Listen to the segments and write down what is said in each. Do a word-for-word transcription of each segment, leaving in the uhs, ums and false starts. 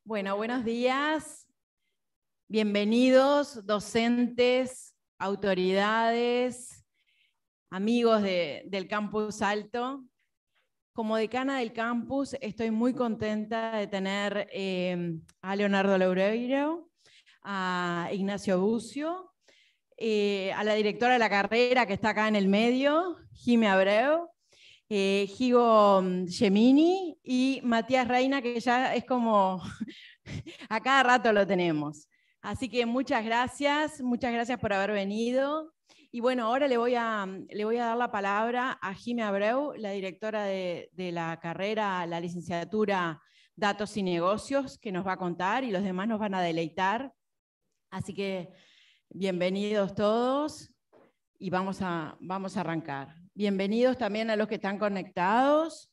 Bueno, buenos días. Bienvenidos, docentes, autoridades, amigos de, del Campus Alto. Como decana del campus, estoy muy contenta de tener eh, a Leonardo Loureiro, a Ignacio Bucio, eh, a la directora de la carrera que está acá en el medio, Jime Abreu, eh, Gigo Gemini y Matías Reina, que ya es como a cada rato lo tenemos. Así que muchas gracias, muchas gracias por haber venido. Y bueno, ahora le voy a, le voy a dar la palabra a Jime Abreu, la directora de, de la carrera, la licenciatura Datos y Negocios, que nos va a contar y los demás nos van a deleitar. Así que bienvenidos todos y vamos a, vamos a arrancar. Bienvenidos también a los que están conectados.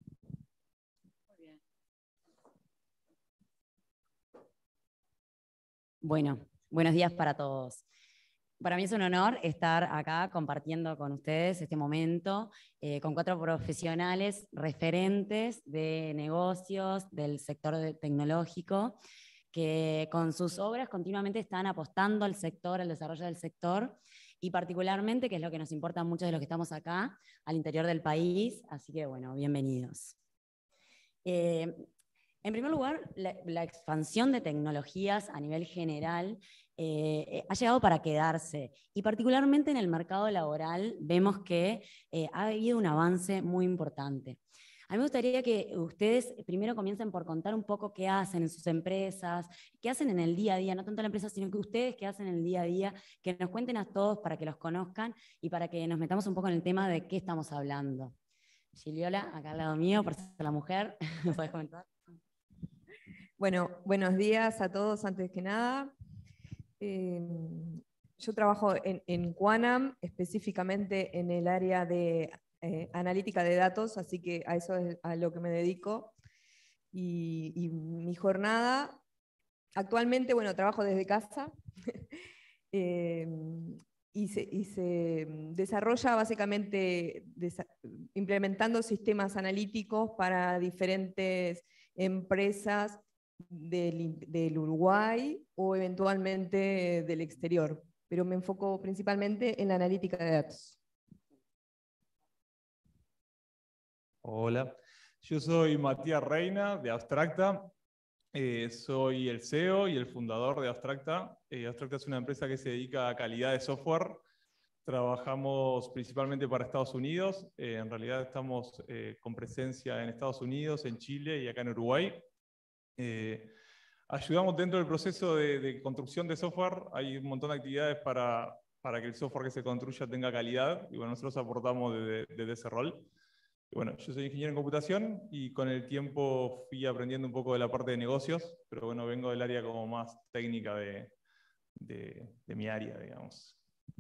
Bueno, buenos días para todos. Para mí es un honor estar acá compartiendo con ustedes este momento eh, con cuatro profesionales referentes de negocios del sector de tecnológico que con sus obras continuamente están apostando al sector, al desarrollo del sector y particularmente, que es lo que nos importa a muchos de los que estamos acá, al interior del país. Así que bueno, bienvenidos. Eh, En primer lugar, la, la expansión de tecnologías a nivel general eh, ha llegado para quedarse y particularmente en el mercado laboral vemos que eh, ha habido un avance muy importante. A mí me gustaría que ustedes primero comiencen por contar un poco qué hacen en sus empresas, qué hacen en el día a día, no tanto la empresa, sino que ustedes qué hacen en el día a día, que nos cuenten a todos para que los conozcan y para que nos metamos un poco en el tema de qué estamos hablando. Giliola, acá al lado mío, por ser la mujer, ¿puedes comentar? Bueno, buenos días a todos antes que nada. Eh, yo trabajo en, en Quanam, específicamente en el área de eh, analítica de datos, así que a eso es a lo que me dedico. Y, y mi jornada, actualmente, bueno, trabajo desde casa eh, y, se, y se desarrolla básicamente desa implementando sistemas analíticos para diferentes empresas Del, del Uruguay o eventualmente del exterior, pero me enfoco principalmente en la analítica de datos. Hola, yo soy Matías Reina de Abstracta, eh, soy el C E O y el fundador de Abstracta. Eh, Abstracta es una empresa que se dedica a calidad de software. Trabajamos principalmente para Estados Unidos, eh, en realidad estamos eh, con presencia en Estados Unidos, en Chile y acá en Uruguay. Eh, ayudamos dentro del proceso de, de construcción de software, hay un montón de actividades para, para que el software que se construya tenga calidad, y bueno, nosotros aportamos desde, desde ese rol. Y bueno, yo soy ingeniero en computación y con el tiempo fui aprendiendo un poco de la parte de negocios, pero bueno, vengo del área como más técnica de, de, de mi área, digamos.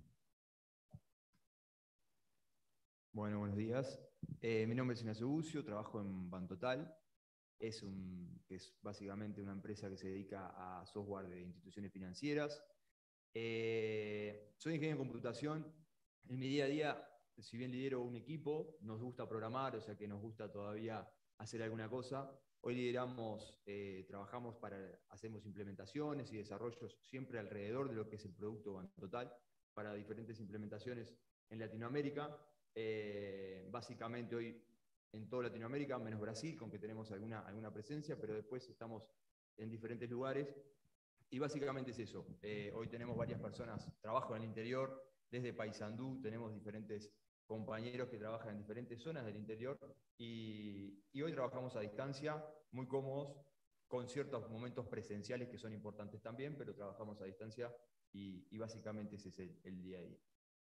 Bueno, buenos días. Eh, mi nombre es Ignacio Bucio, trabajo en Bantotal. Es, un, es básicamente una empresa que se dedica a software de instituciones financieras. Eh, soy ingeniero en computación. En mi día a día, si bien lidero un equipo, nos gusta programar, o sea que nos gusta todavía hacer alguna cosa. Hoy lideramos, eh, trabajamos para, hacemos implementaciones y desarrollos siempre alrededor de lo que es el producto Bantotal para diferentes implementaciones en Latinoamérica. Eh, básicamente hoy en toda Latinoamérica, menos Brasil, con que tenemos alguna, alguna presencia, pero después estamos en diferentes lugares. Y básicamente es eso. Eh, hoy tenemos varias personas, trabajo en el interior, desde Paysandú, tenemos diferentes compañeros que trabajan en diferentes zonas del interior, y, y hoy trabajamos a distancia, muy cómodos, con ciertos momentos presenciales que son importantes también, pero trabajamos a distancia y, y básicamente ese es el, el día a día.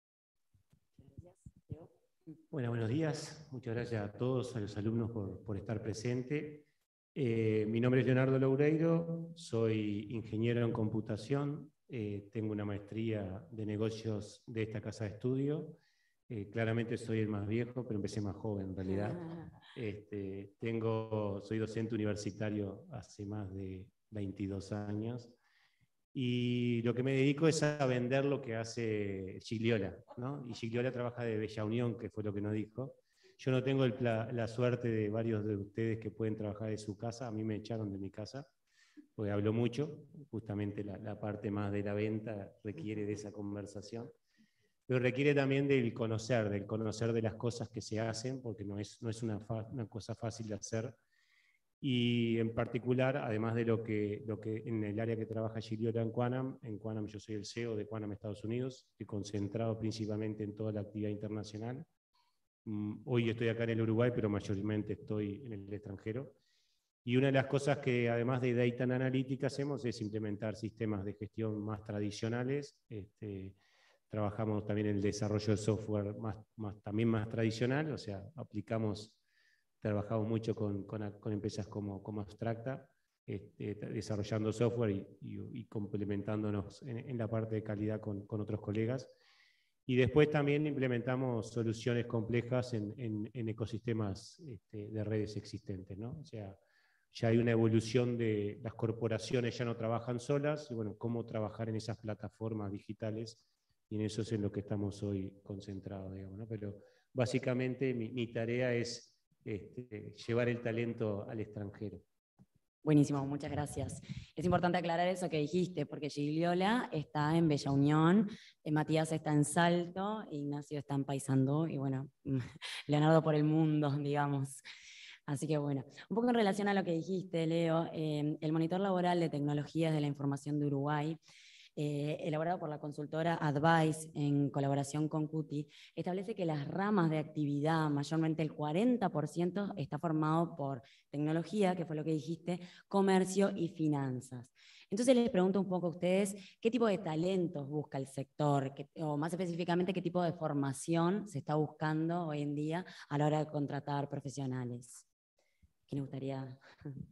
Bueno, buenos días. Muchas gracias a todos, a los alumnos por, por estar presentes. Eh, mi nombre es Leonardo Loureiro, soy ingeniero en computación, eh, tengo una maestría de negocios de esta casa de estudio. Eh, claramente soy el más viejo, pero empecé más joven en realidad. Este, tengo, soy docente universitario hace más de veintidós años. Y lo que me dedico es a vender lo que hace Gigliola, ¿no? Y Gigliola trabaja de Bella Unión, que fue lo que nos dijo. Yo no tengo el, la, la suerte de varios de ustedes que pueden trabajar de su casa, a mí me echaron de mi casa, porque hablo mucho, justamente la, la parte más de la venta requiere de esa conversación, pero requiere también del conocer, del conocer de las cosas que se hacen, porque no es, no es una, fa, una cosa fácil de hacer. Y en particular, además de lo que, lo que en el área que trabaja Gigliola en Quanam, en Quanam yo soy el C E O de Quanam Estados Unidos, estoy concentrado principalmente en toda la actividad internacional. Hoy estoy acá en el Uruguay, pero mayormente estoy en el extranjero. Y una de las cosas que además de Data and Analytics hacemos es implementar sistemas de gestión más tradicionales. Este, trabajamos también en el desarrollo de software más, más, también más tradicional, o sea, aplicamos, trabajamos mucho con, con, con empresas como, como Abstracta, este, desarrollando software y, y, y complementándonos en, en la parte de calidad con, con otros colegas. Y después también implementamos soluciones complejas en, en, en ecosistemas este, de redes existentes, ¿no? O sea, ya hay una evolución de las corporaciones, ya no trabajan solas, y bueno, cómo trabajar en esas plataformas digitales, y en eso es en lo que estamos hoy concentrados, digamos, ¿no? Pero básicamente mi, mi tarea es este, llevar el talento al extranjero. Buenísimo, muchas gracias. Es importante aclarar eso que dijiste, porque Gigliola está en Bella Unión, eh, Matías está en Salto, Ignacio está en Paysandú, y bueno, Leonardo por el mundo, digamos. Así que bueno, un poco en relación a lo que dijiste, Leo, eh, el Monitor Laboral de Tecnologías de la Información de Uruguay, eh, elaborado por la consultora Advice en colaboración con CUTI, establece que las ramas de actividad, mayormente el cuarenta por ciento, está formado por tecnología, que fue lo que dijiste, comercio y finanzas. Entonces les pregunto un poco a ustedes, ¿qué tipo de talentos busca el sector? ¿Qué, o más específicamente, qué tipo de formación se está buscando hoy en día a la hora de contratar profesionales? ¿Quién le gustaría?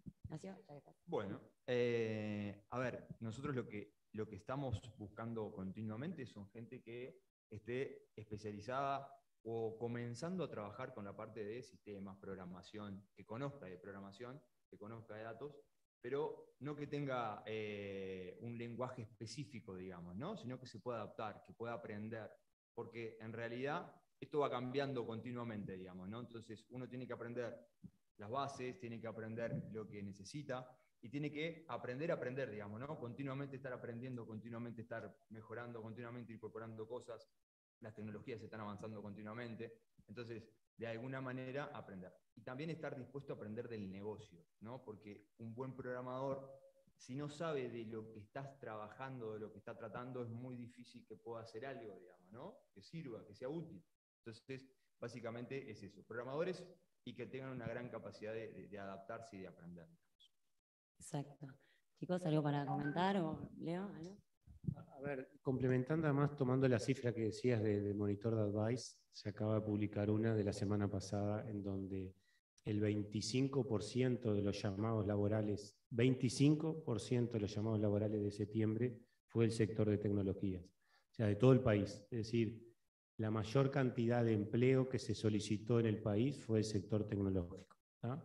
Bueno, eh, a ver, nosotros lo que, lo que estamos buscando continuamente son gente que esté especializada o comenzando a trabajar con la parte de sistemas, programación, que conozca de programación, que conozca de datos, pero no que tenga eh, un lenguaje específico, digamos, ¿no? Sino que se pueda adaptar, que pueda aprender, porque en realidad esto va cambiando continuamente, digamos, ¿no? Entonces uno tiene que aprender las bases, tiene que aprender lo que necesita y tiene que aprender a aprender, digamos, ¿no? Continuamente estar aprendiendo, continuamente estar mejorando, continuamente incorporando cosas. Las tecnologías están avanzando continuamente. Entonces, de alguna manera, aprender. Y también estar dispuesto a aprender del negocio, ¿no? Porque un buen programador, si no sabe de lo que estás trabajando, de lo que está tratando, es muy difícil que pueda hacer algo, digamos, ¿no? Que sirva, que sea útil. Entonces, básicamente es eso. Programadores y que tengan una gran capacidad de, de, de adaptarse y de aprender. Exacto. Chicos, ¿algo para comentar? ¿O Leo? ¿Algo? A ver, complementando además, tomando la cifra que decías del de Monitor de Advice, se acaba de publicar una de la semana pasada en donde el veinticinco por ciento de los llamados laborales, veinticinco por ciento de los llamados laborales de septiembre fue el sector de tecnologías, o sea, de todo el país. Es decir, la mayor cantidad de empleo que se solicitó en el país fue el sector tecnológico, ¿no?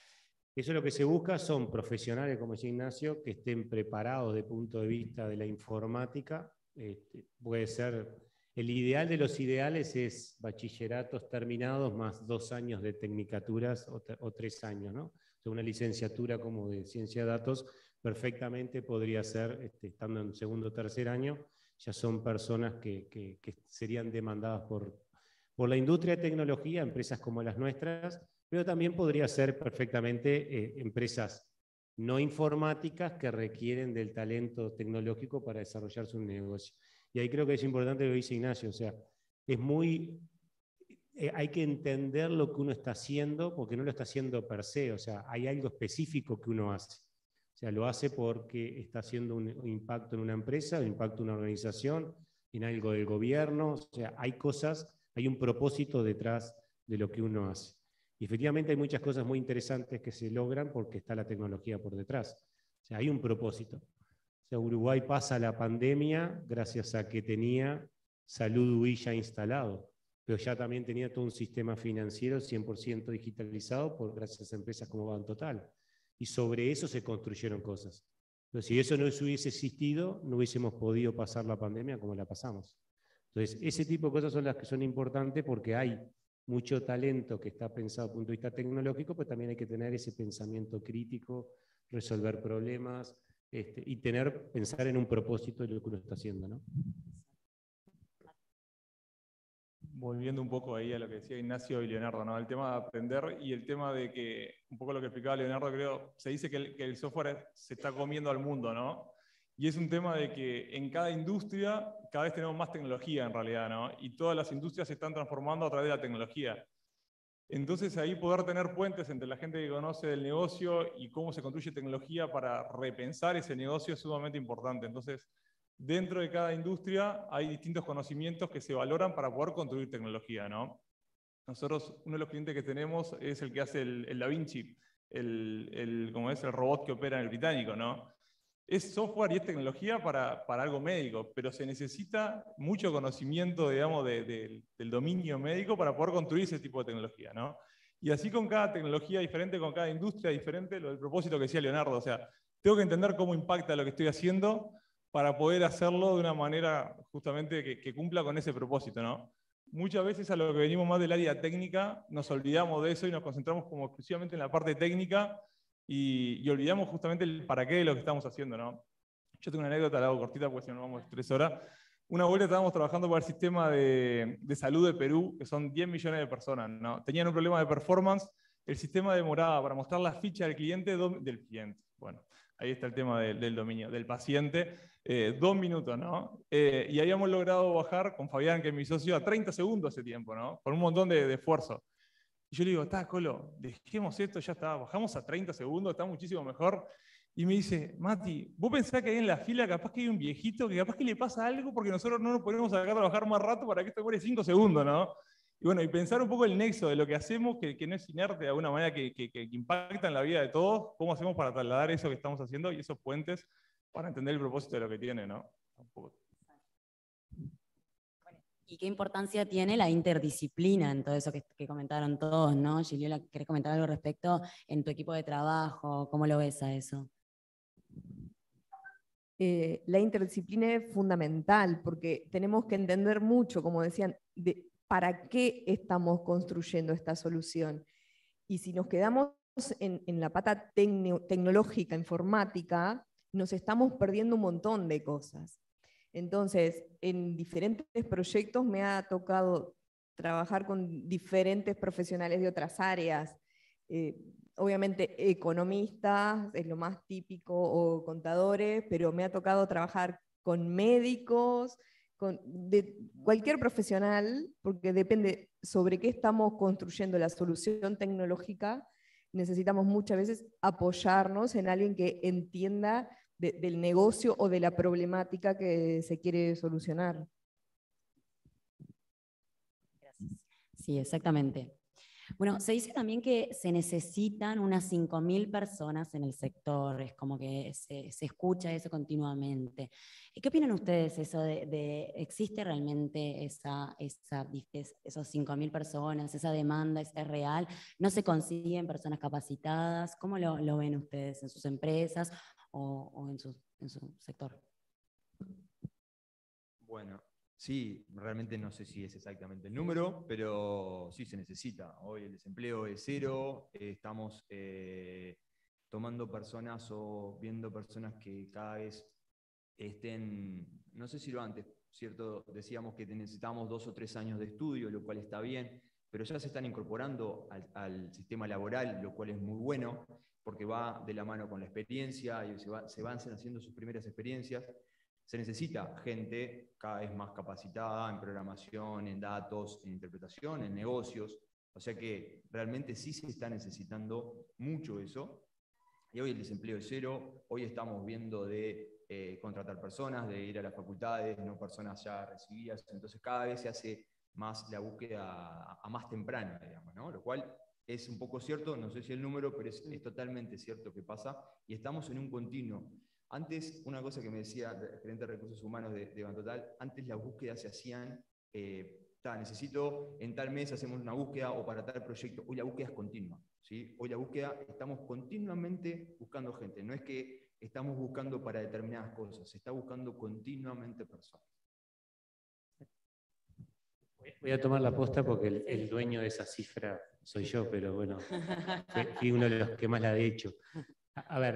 Eso lo que se busca son profesionales, como decía Ignacio, que estén preparados desde el punto de vista de la informática. Este, puede ser, el ideal de los ideales es bachilleratos terminados más dos años de tecnicaturas o, o tres años, ¿no? O sea, una licenciatura como de ciencia de datos perfectamente podría ser, este, estando en segundo o tercer año, ya son personas que, que, que serían demandadas por, por la industria de tecnología, empresas como las nuestras, pero también podría ser perfectamente eh, empresas no informáticas que requieren del talento tecnológico para desarrollar su negocio. Y ahí creo que es importante lo que dice Ignacio, o sea, es muy, eh, hay que entender lo que uno está haciendo, porque no lo está haciendo per se, o sea, hay algo específico que uno hace. O sea, lo hace porque está haciendo un, un impacto en una empresa, un impacto en una organización, en algo del gobierno, o sea, hay cosas, hay un propósito detrás de lo que uno hace. Y efectivamente hay muchas cosas muy interesantes que se logran porque está la tecnología por detrás. O sea, hay un propósito. O sea, Uruguay pasa la pandemia gracias a que tenía Salud U I ya instalado, pero ya también tenía todo un sistema financiero cien por ciento digitalizado por, gracias a empresas como Bantotal. Y sobre eso se construyeron cosas. Pero si eso no hubiese existido, no hubiésemos podido pasar la pandemia como la pasamos. Entonces, ese tipo de cosas son las que son importantes porque hay mucho talento que está pensado desde el punto de vista tecnológico, pero también hay que tener ese pensamiento crítico, resolver problemas, este, y tener, pensar en un propósito de lo que uno está haciendo, ¿no? Volviendo un poco ahí a lo que decía Ignacio y Leonardo, ¿no? El tema de aprender y el tema de que, un poco lo que explicaba Leonardo, creo, se dice que el, que el software se está comiendo al mundo, ¿no? Y es un tema de que en cada industria cada vez tenemos más tecnología en realidad, ¿no? Y todas las industrias se están transformando a través de la tecnología. Entonces ahí poder tener puentes entre la gente que conoce del negocio y cómo se construye tecnología para repensar ese negocio es sumamente importante. Entonces, dentro de cada industria hay distintos conocimientos que se valoran para poder construir tecnología, ¿no? Nosotros, uno de los clientes que tenemos es el que hace el, el Da Vinci, el, el, como es el robot que opera en el británico, ¿no? Es software y es tecnología para, para algo médico, pero se necesita mucho conocimiento, digamos, de, de, del dominio médico para poder construir ese tipo de tecnología, ¿no? Y así con cada tecnología diferente, con cada industria diferente, lo del propósito que decía Leonardo, o sea, tengo que entender cómo impacta lo que estoy haciendo para poder hacerlo de una manera justamente que, que cumpla con ese propósito, ¿no? Muchas veces a lo que venimos más del área técnica, nos olvidamos de eso y nos concentramos como exclusivamente en la parte técnica y, y olvidamos justamente el para qué de lo que estamos haciendo, ¿no? Yo tengo una anécdota, la hago cortita porque si no nos vamos tres horas. Una vuelta estábamos trabajando para el sistema de, de salud de Perú, que son diez millones de personas, ¿no? Tenían un problema de performance, el sistema demoraba para mostrar la ficha del cliente, del cliente, bueno, ahí está el tema del, del dominio, del paciente, eh, dos minutos, ¿no? Eh, y habíamos logrado bajar con Fabián, que es mi socio, a treinta segundos ese tiempo, ¿no? Con un montón de, de esfuerzo. Y yo le digo, está, Colo, dejemos esto, ya está, bajamos a treinta segundos, está muchísimo mejor. Y me dice, Mati, ¿vos pensás que ahí en la fila capaz que hay un viejito que capaz que le pasa algo porque nosotros no nos ponemos acá a trabajar más rato para que esto demore cinco segundos, ¿no? Y bueno, y pensar un poco el nexo de lo que hacemos, que, que no es inerte de alguna manera, que, que, que impacta en la vida de todos, cómo hacemos para trasladar eso que estamos haciendo y esos puentes para entender el propósito de lo que tiene, ¿no? Tampoco. ¿Y qué importancia tiene la interdisciplina en todo eso que, que comentaron todos, ¿no? Giliola, ¿querés comentar algo al respecto en tu equipo de trabajo? ¿Cómo lo ves a eso? Eh, la interdisciplina es fundamental porque tenemos que entender mucho, como decían, de para qué estamos construyendo esta solución. Y si nos quedamos en, en la pata tecno, tecnológica, informática, nos estamos perdiendo un montón de cosas. Entonces, en diferentes proyectos me ha tocado trabajar con diferentes profesionales de otras áreas. Eh, obviamente economistas, es lo más típico, o contadores, pero me ha tocado trabajar con médicos, con de cualquier profesional, porque depende sobre qué estamos construyendo la solución tecnológica, necesitamos muchas veces apoyarnos en alguien que entienda de, del negocio o de la problemática que se quiere solucionar. Gracias. Sí, exactamente. Bueno, se dice también que se necesitan unas cinco mil personas en el sector, es como que se, se escucha eso continuamente. ¿Qué opinan ustedes eso de, de existe realmente esa, esa, esos cinco mil personas, esa demanda, es real? ¿No se consiguen personas capacitadas? ¿Cómo lo, lo ven ustedes en sus empresas o, o en, su, en su sector? Bueno. Sí, realmente no sé si es exactamente el número, pero sí se necesita. Hoy el desempleo es cero, eh, estamos eh, tomando personas o viendo personas que cada vez estén, no sé si lo antes, ¿cierto? Decíamos que necesitamos dos o tres años de estudio, lo cual está bien, pero ya se están incorporando al, al sistema laboral, lo cual es muy bueno, porque va de la mano con la experiencia y se, va, se van haciendo sus primeras experiencias. Se necesita gente cada vez más capacitada en programación, en datos, en interpretación, en negocios. O sea que realmente sí se está necesitando mucho eso. Y hoy el desempleo es cero. Hoy estamos viendo de eh, contratar personas, de ir a las facultades, no personas ya recibidas. Entonces cada vez se hace más la búsqueda a, a más temprana, digamos, ¿no? Lo cual es un poco cierto, no sé si el número, pero es, es totalmente cierto que pasa. Y estamos en un continuo. Antes, una cosa que me decía el gerente de recursos humanos de, de Bantotal, antes las búsquedas se hacían, eh, ta, necesito en tal mes hacemos una búsqueda o para tal proyecto. Hoy la búsqueda es continua, ¿sí? Hoy la búsqueda, estamos continuamente buscando gente. No es que estamos buscando para determinadas cosas, se está buscando continuamente personas. Voy a tomar la posta porque el, el dueño de esa cifra soy yo, pero bueno, fui uno de los que más la he hecho. A, a ver,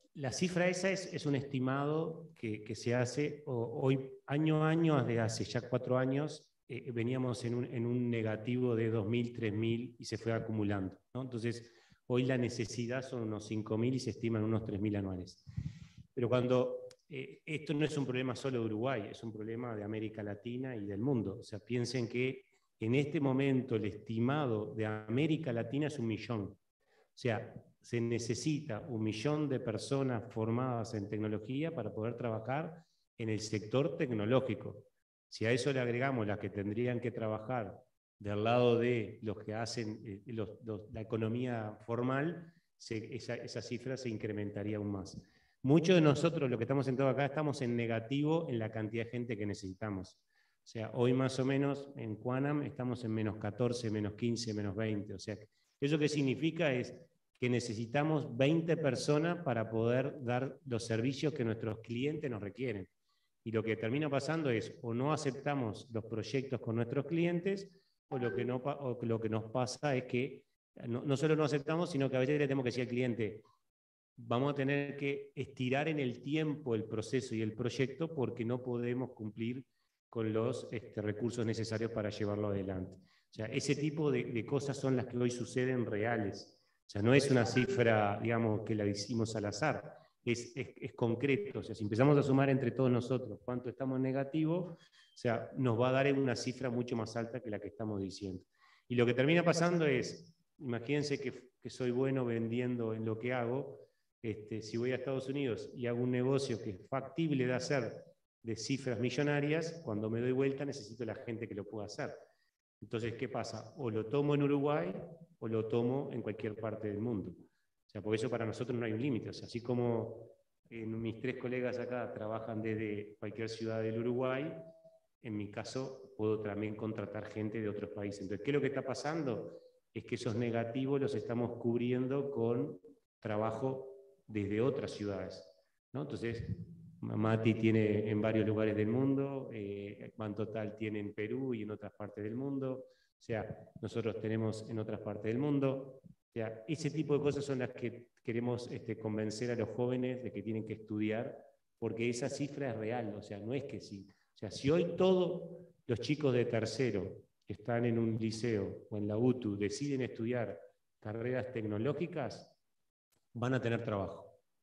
la cifra esa es, es un estimado que, que se hace o, hoy, año a año, desde hace ya cuatro años, eh, veníamos en un, en un negativo de dos mil, tres mil y se fue acumulando, ¿no? Entonces, hoy la necesidad son unos cinco mil y se estiman unos tres mil anuales. Pero cuando eh, esto no es un problema solo de Uruguay, es un problema de América Latina y del mundo. O sea, piensen que en este momento el estimado de América Latina es un millón. O sea, se necesita un millón de personas formadas en tecnología para poder trabajar en el sector tecnológico. Si a eso le agregamos las que tendrían que trabajar del lado de los que hacen eh, los, los, la economía formal, se, esa, esa cifra se incrementaría aún más. Muchos de nosotros, los que estamos sentados acá, estamos en negativo en la cantidad de gente que necesitamos. O sea, hoy más o menos en Quanam estamos en menos catorce, menos quince, menos veinte. O sea, ¿eso qué significa? Es que necesitamos veinte personas para poder dar los servicios que nuestros clientes nos requieren. Y lo que termina pasando es, o no aceptamos los proyectos con nuestros clientes, o lo que, no, o lo que nos pasa es que no, no solo no aceptamos, sino que a veces le tenemos que decir al cliente, vamos a tener que estirar en el tiempo el proceso y el proyecto porque no podemos cumplir con los este, recursos necesarios para llevarlo adelante. O sea, ese tipo de, de cosas son las que hoy suceden reales. O sea, no es una cifra, digamos, que la hicimos al azar. Es, es, es concreto. O sea, si empezamos a sumar entre todos nosotros cuánto estamos en negativo, o sea, nos va a dar una cifra mucho más alta que la que estamos diciendo. Y lo que termina pasando es, imagínense que, que soy bueno vendiendo en lo que hago. Este, si voy a Estados Unidos y hago un negocio que es factible de hacer de cifras millonarias, cuando me doy vuelta necesito la gente que lo pueda hacer. Entonces, ¿qué pasa? O lo tomo en Uruguay o lo tomo en cualquier parte del mundo. O sea, por eso para nosotros no hay un límite. O sea, así como en mis tres colegas acá trabajan desde cualquier ciudad del Uruguay, en mi caso puedo también contratar gente de otros países. Entonces, ¿qué es lo que está pasando? Es que esos negativos los estamos cubriendo con trabajo desde otras ciudades, ¿no? Entonces, Mati tiene en varios lugares del mundo, eh, Bantotal tiene en Perú y en otras partes del mundo, o sea, nosotros tenemos en otras partes del mundo. O sea, ese tipo de cosas son las que queremos este, convencer a los jóvenes de que tienen que estudiar, porque esa cifra es real, o sea, no es que sí. O sea, si hoy todos los chicos de tercero que están en un liceo o en la U T U deciden estudiar carreras tecnológicas, van a tener trabajo.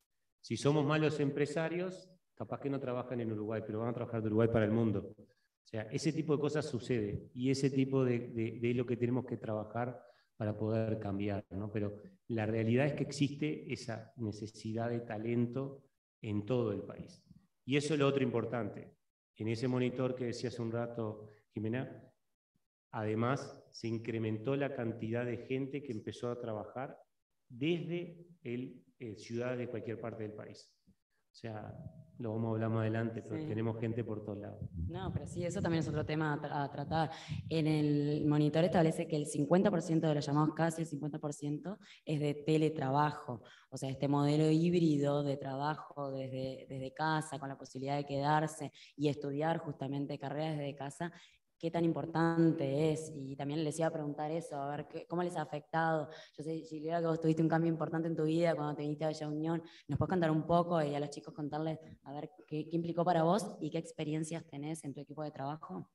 Si somos malos empresarios, capaz que no trabajan en Uruguay, pero van a trabajar de Uruguay para el mundo. O sea, ese tipo de cosas sucede y ese tipo de, de, de lo que tenemos que trabajar para poder cambiar, ¿no? Pero la realidad es que existe esa necesidad de talento en todo el país. Y eso es lo otro importante. En ese monitor que decía hace un rato, Jimena, además se incrementó la cantidad de gente que empezó a trabajar desde el, eh, ciudades de cualquier parte del país. O sea, lo vamos a hablar más adelante, pero sí, tenemos gente por todos lados. No, pero sí, eso también es otro tema a, tra a tratar. En el monitor establece que el cincuenta por ciento de los llamados, casi el cincuenta por ciento, es de teletrabajo. O sea, este modelo híbrido de trabajo desde, desde casa, con la posibilidad de quedarse y estudiar justamente carreras desde casa, qué tan importante es. Y también les iba a preguntar eso, a ver qué, cómo les ha afectado. Yo sé, Gilead, que vos tuviste un cambio importante en tu vida cuando te viniste a Bella Unión. ¿Nos puedes contar un poco y a los chicos contarles a ver qué, qué implicó para vos y qué experiencias tenés en tu equipo de trabajo?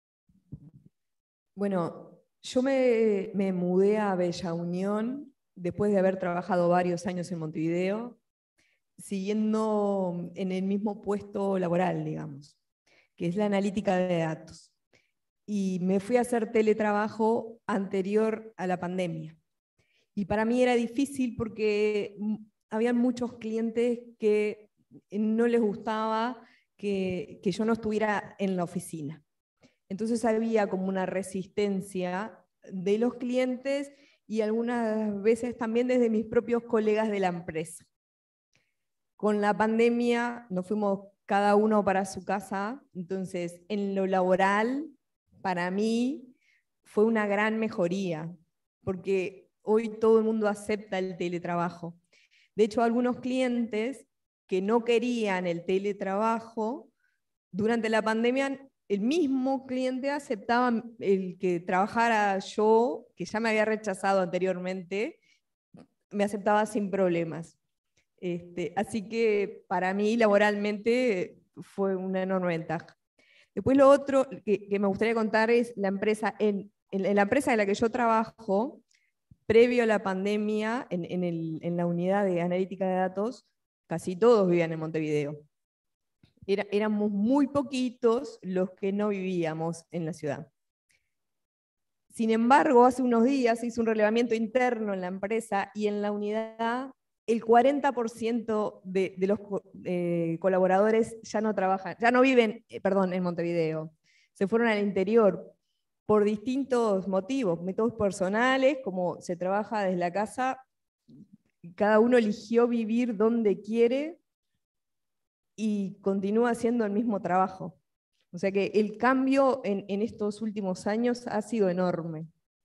Bueno, yo me, me mudé a Bella Unión después de haber trabajado varios años en Montevideo, siguiendo en el mismo puesto laboral, digamos, que es la analítica de datos. Y me fui a hacer teletrabajo anterior a la pandemia. Y para mí era difícil porque había muchos clientes que no les gustaba que, que yo no estuviera en la oficina. Entonces había como una resistencia de los clientes y algunas veces también desde mis propios colegas de la empresa. Con la pandemia nos fuimos cada uno para su casa, entonces en lo laboral, para mí fue una gran mejoría, porque hoy todo el mundo acepta el teletrabajo. De hecho, algunos clientes que no querían el teletrabajo, durante la pandemia, el mismo cliente aceptaba el que trabajara yo, que ya me había rechazado anteriormente, me aceptaba sin problemas. Este, así que para mí laboralmente fue una enorme ventaja. Después lo otro que, que me gustaría contar es la empresa, en, en, en la empresa en la que yo trabajo, previo a la pandemia, en, en, el, en la unidad de analítica de datos, casi todos vivían en Montevideo. Era, éramos muy poquitos los que no vivíamos en la ciudad. Sin embargo, hace unos días se hizo un relevamiento interno en la empresa y en la unidad el cuarenta por ciento de, de los eh, colaboradores ya no trabajan, ya no viven, eh, perdón, en Montevideo. Se fueron al interior por distintos motivos, métodos personales, como se trabaja desde la casa, cada uno eligió vivir donde quiere y continúa haciendo el mismo trabajo. O sea que el cambio en, en estos últimos años ha sido enorme.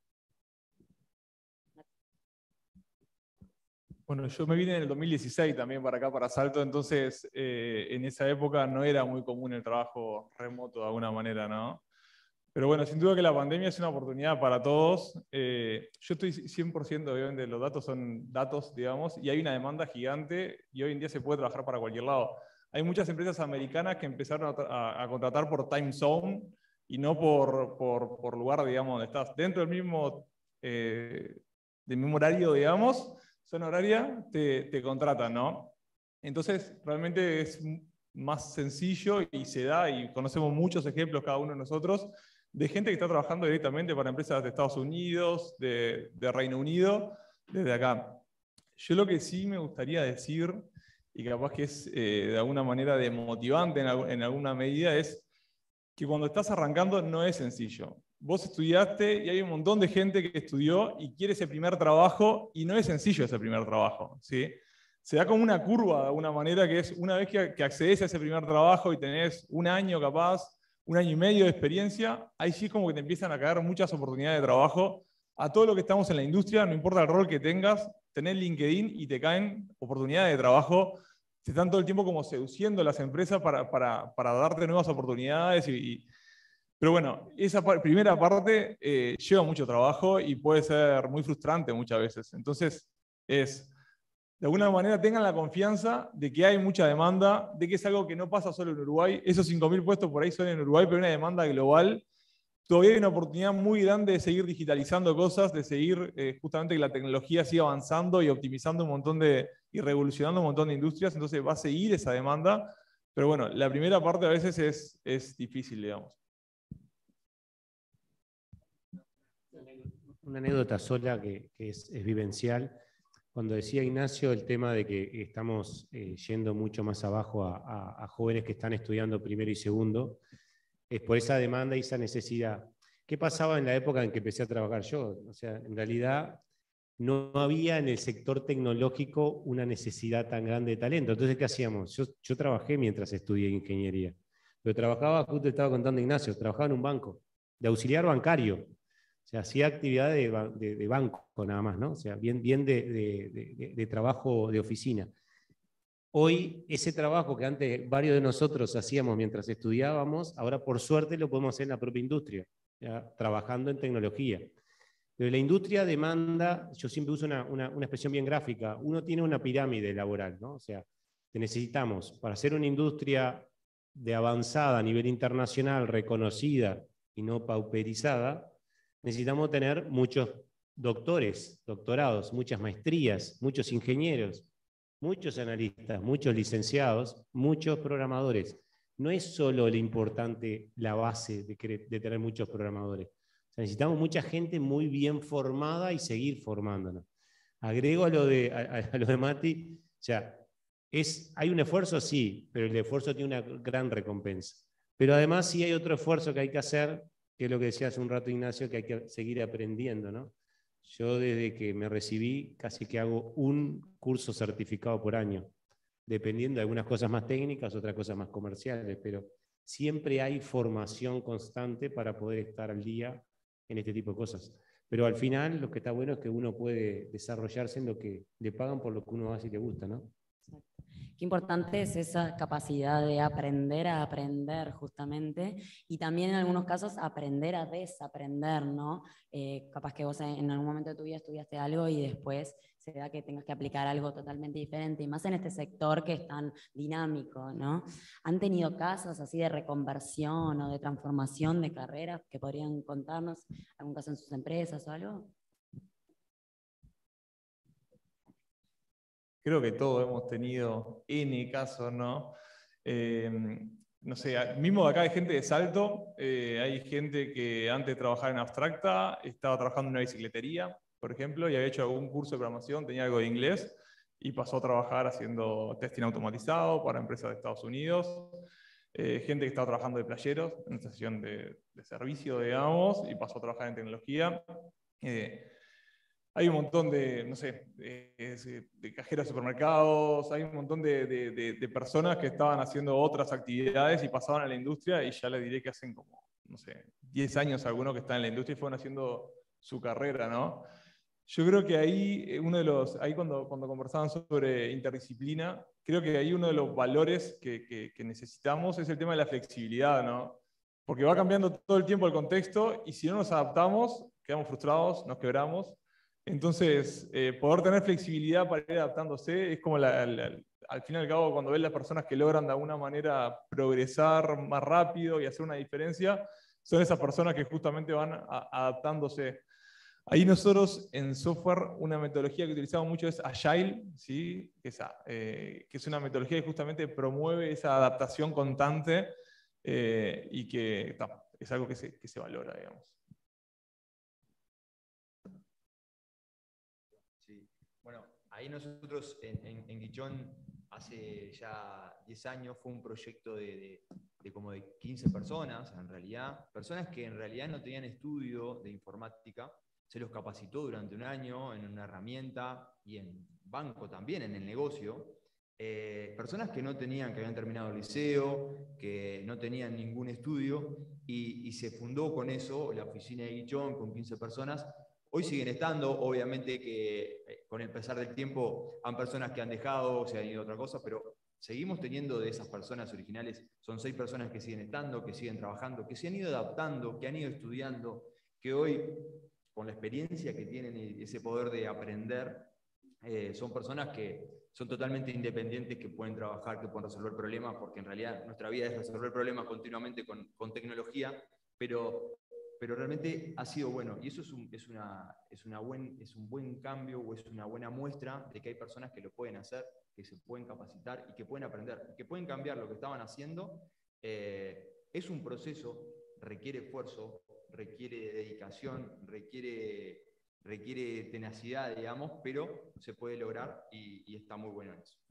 Bueno, yo me vine en el dos mil dieciséis también para acá, para Salto, entonces eh, en esa época no era muy común el trabajo remoto de alguna manera, ¿no? Pero bueno, sin duda que la pandemia es una oportunidad para todos. Eh, yo estoy cien por ciento, obviamente, los datos son datos, digamos, y hay una demanda gigante y hoy en día se puede trabajar para cualquier lado. Hay muchas empresas americanas que empezaron a, a, a contratar por time zone y no por, por, por lugar, digamos, donde estás. Dentro del mismo, eh, del mismo horario, digamos, zona horaria, te, te contratan, ¿no? Entonces, realmente es más sencillo y se da, y conocemos muchos ejemplos cada uno de nosotros, de gente que está trabajando directamente para empresas de Estados Unidos, de, de Reino Unido, desde acá. Yo lo que sí me gustaría decir, y capaz que es eh, de alguna manera demotivante en, en alguna medida, es que cuando estás arrancando no es sencillo. Vos estudiaste y hay un montón de gente que estudió y quiere ese primer trabajo y no es sencillo ese primer trabajo, ¿sí? Se da como una curva de alguna manera que es una vez que, que accedes a ese primer trabajo y tenés un año capaz, un año y medio de experiencia, ahí sí como que te empiezan a caer muchas oportunidades de trabajo. A todo lo que estamos en la industria, no importa el rol que tengas, tenés LinkedIn y te caen oportunidades de trabajo. Se están todo el tiempo como seduciendo las empresas para, para, para darte nuevas oportunidades. Y, y, pero bueno, esa par, primera parte eh, lleva mucho trabajo y puede ser muy frustrante muchas veces. Entonces, es, de alguna manera tengan la confianza de que hay mucha demanda, de que es algo que no pasa solo en Uruguay. Esos cinco mil puestos por ahí son en Uruguay, pero hay una demanda global. Todavía hay una oportunidad muy grande de seguir digitalizando cosas, de seguir eh, justamente que la tecnología siga avanzando y optimizando un montón de, y revolucionando un montón de industrias, entonces va a seguir esa demanda, pero bueno, la primera parte a veces es, es difícil, digamos. Una anécdota sola que, que es, es vivencial. Cuando decía Ignacio el tema de que estamos eh, yendo mucho más abajo a, a, a jóvenes que están estudiando primero y segundo, es por esa demanda y esa necesidad. ¿Qué pasaba en la época en que empecé a trabajar yo? O sea, en realidad no había en el sector tecnológico una necesidad tan grande de talento. Entonces, ¿qué hacíamos? Yo, yo trabajé mientras estudié ingeniería, pero trabajaba, justo estaba contando Ignacio, trabajaba en un banco, de auxiliar bancario. O sea, hacía actividad de, de, de banco nada más, ¿no? O sea, bien, bien de, de, de, de trabajo de oficina. Hoy, ese trabajo que antes varios de nosotros hacíamos mientras estudiábamos, ahora por suerte lo podemos hacer en la propia industria, ¿ya? Trabajando en tecnología. Pero la industria demanda, yo siempre uso una, una, una expresión bien gráfica, uno tiene una pirámide laboral, ¿no? O sea, necesitamos, para ser una industria de avanzada a nivel internacional, reconocida y no pauperizada, necesitamos tener muchos doctores, doctorados, muchas maestrías, muchos ingenieros, muchos analistas, muchos licenciados, muchos programadores. No es solo lo importante la base de, de tener muchos programadores. O sea, necesitamos mucha gente muy bien formada y seguir formándonos. Agrego a lo de, a, a lo de Mati, o sea, es, hay un esfuerzo, sí, pero el esfuerzo tiene una gran recompensa. Pero además sí hay otro esfuerzo que hay que hacer, que es lo que decía hace un rato Ignacio, que hay que seguir aprendiendo, ¿no? Yo desde que me recibí casi que hago un curso certificado por año, dependiendo de algunas cosas más técnicas, otras cosas más comerciales, pero siempre hay formación constante para poder estar al día en este tipo de cosas. Pero al final lo que está bueno es que uno puede desarrollarse en lo que le pagan por lo que uno hace y le gusta, ¿no? Qué importante es esa capacidad de aprender a aprender, justamente, y también en algunos casos aprender a desaprender, ¿no? Eh, capaz que vos en algún momento de tu vida estudiaste algo y después se da que tengas que aplicar algo totalmente diferente, y más en este sector que es tan dinámico, ¿no? ¿Han tenido casos así de reconversión o de transformación de carreras que podrían contarnos? ¿Algún caso en sus empresas o algo? Creo que todos hemos tenido N casos, ¿no? Eh, no sé, mismo acá hay gente de Salto, eh, hay gente que antes de trabajar en Abstracta estaba trabajando en una bicicletería, por ejemplo, y había hecho algún curso de programación, tenía algo de inglés, y pasó a trabajar haciendo testing automatizado para empresas de Estados Unidos. Eh, gente que estaba trabajando de playeros, en una estación de, de servicio, digamos, y pasó a trabajar en tecnología. Eh, Hay un montón de, no sé, de, de cajeros de supermercados, hay un montón de, de, de, de personas que estaban haciendo otras actividades y pasaban a la industria, y ya les diré que hacen como, no sé, diez años algunos que están en la industria y fueron haciendo su carrera, ¿no? Yo creo que ahí, uno de los, ahí cuando, cuando conversaban sobre interdisciplina, creo que ahí uno de los valores que, que, que necesitamos es el tema de la flexibilidad, ¿no? Porque va cambiando todo el tiempo el contexto, y si no nos adaptamos, quedamos frustrados, nos quebramos. Entonces, eh, poder tener flexibilidad para ir adaptándose es como, la, la, al fin y al cabo, cuando ves las personas que logran de alguna manera progresar más rápido y hacer una diferencia, son esas personas que justamente van a, adaptándose. Ahí nosotros en software, una metodología que utilizamos mucho es Agile, ¿sí? que, es, eh, que es una metodología que justamente promueve esa adaptación constante, eh, y que ta, es algo que se, que se valora, digamos. Bueno, ahí nosotros en, en, en Guichón hace ya diez años fue un proyecto de, de, de como de quince personas, en realidad, personas que en realidad no tenían estudio de informática, se los capacitó durante un año en una herramienta y en banco también, en el negocio, eh, personas que no tenían, que habían terminado el liceo, que no tenían ningún estudio, y, y se fundó con eso la oficina de Guichón con quince personas. Hoy siguen estando, obviamente que eh, con el pasar del tiempo han personas que han dejado, se han ido a otra cosa, pero seguimos teniendo de esas personas originales, son seis personas que siguen estando, que siguen trabajando, que se han ido adaptando, que han ido estudiando, que hoy, con la experiencia que tienen y ese poder de aprender, eh, son personas que son totalmente independientes, que pueden trabajar, que pueden resolver problemas, porque en realidad nuestra vida es resolver problemas continuamente con, con tecnología, pero... pero realmente ha sido bueno, y eso es un, es, una, es, una buen, es un buen cambio, o es una buena muestra de que hay personas que lo pueden hacer, que se pueden capacitar y que pueden aprender, y que pueden cambiar lo que estaban haciendo. Eh, es un proceso, requiere esfuerzo, requiere dedicación, requiere, requiere tenacidad, digamos, pero se puede lograr, y, y está muy bueno en eso.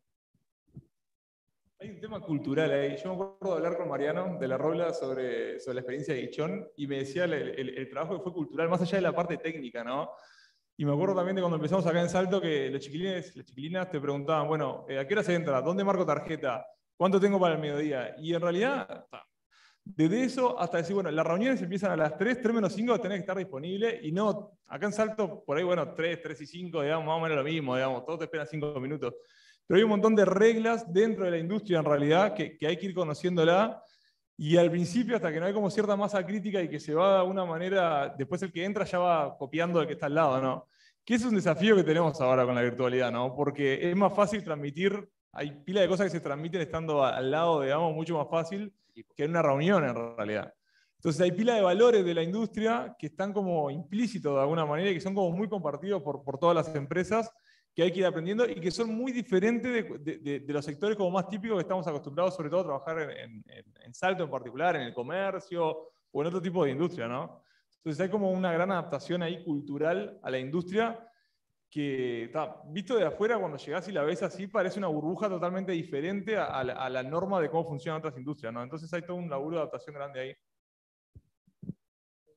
Hay un tema cultural ahí. Yo me acuerdo de hablar con Mariano de la Robla sobre, sobre la experiencia de Guichón, y me decía el, el, el trabajo que fue cultural, más allá de la parte técnica, ¿no? Y me acuerdo también de cuando empezamos acá en Salto, que los chiquilines, las chiquilinas te preguntaban, bueno, ¿a qué hora se entra? ¿Dónde marco tarjeta? ¿Cuánto tengo para el mediodía? Y en realidad, desde eso hasta decir, bueno, las reuniones empiezan a las tres, tres menos cinco, tenés que estar disponible, y no, acá en Salto, por ahí, bueno, tres, tres y cinco, digamos, más o menos lo mismo, digamos, todos te esperan cinco minutos. Pero hay un montón de reglas dentro de la industria, en realidad, que, que hay que ir conociéndola, y al principio, hasta que no hay como cierta masa crítica y que se va de alguna manera, después el que entra ya va copiando al que está al lado, ¿no? Que es un desafío que tenemos ahora con la virtualidad, ¿no? Porque es más fácil transmitir, hay pila de cosas que se transmiten estando al lado, digamos, mucho más fácil que en una reunión, en realidad. Entonces hay pila de valores de la industria que están como implícitos de alguna manera y que son como muy compartidos por, por todas las empresas, que hay que ir aprendiendo y que son muy diferentes de, de, de, de los sectores como más típicos que estamos acostumbrados, sobre todo a trabajar en, en, en Salto en particular, en el comercio o en otro tipo de industria, ¿no? Entonces hay como una gran adaptación ahí cultural a la industria que, ta, visto de afuera, cuando llegás y la ves así, parece una burbuja totalmente diferente a, a, la, a la norma de cómo funcionan otras industrias, ¿no? Entonces hay todo un laburo de adaptación grande ahí.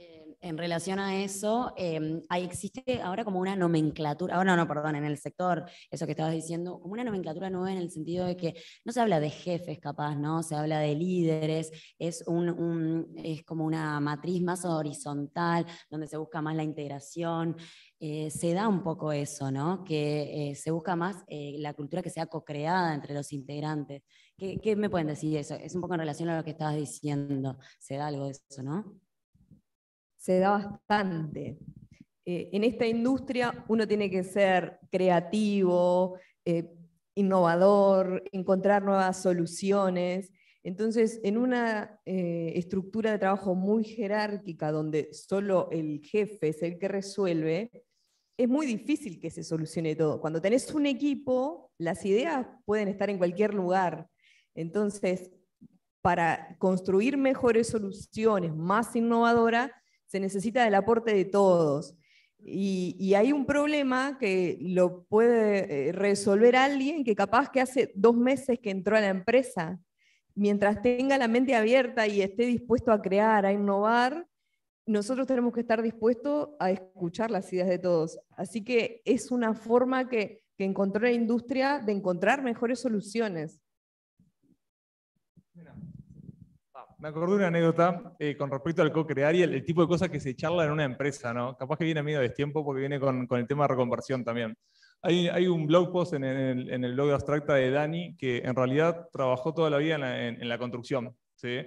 En relación a eso, eh, ahí existe ahora como una nomenclatura, ahora no, no, perdón, en el sector, eso que estabas diciendo, como una nomenclatura nueva en el sentido de que no se habla de jefes capaz, ¿no? Se habla de líderes, es, un, un, es como una matriz más horizontal, donde se busca más la integración, eh, se da un poco eso, ¿no? Que eh, se busca más eh, la cultura que sea co-creada entre los integrantes. ¿Qué, ¿Qué me pueden decir de eso? Es un poco en relación a lo que estabas diciendo, se da algo de eso, ¿no? Se da bastante. Eh, en esta industria uno tiene que ser creativo, eh, innovador, encontrar nuevas soluciones. Entonces, en una eh, estructura de trabajo muy jerárquica, donde solo el jefe es el que resuelve, es muy difícil que se solucione todo. Cuando tenés un equipo, las ideas pueden estar en cualquier lugar. Entonces, para construir mejores soluciones, más innovadoras, se necesita del aporte de todos. Y, y hay un problema que lo puede resolver alguien que capaz que hace dos meses que entró a la empresa. Mientras tenga la mente abierta y esté dispuesto a crear, a innovar, nosotros tenemos que estar dispuestos a escuchar las ideas de todos. Así que es una forma que, que encontró la industria de encontrar mejores soluciones. Me acordé de una anécdota eh, con respecto al co-crear y el, el tipo de cosas que se charla en una empresa, ¿no? Capaz que viene medio de tiempo porque viene con, con el tema de reconversión también. Hay, hay un blog post en el, en el blog de Abstracta de Dani que en realidad trabajó toda la vida en la, en, en la construcción, ¿sí?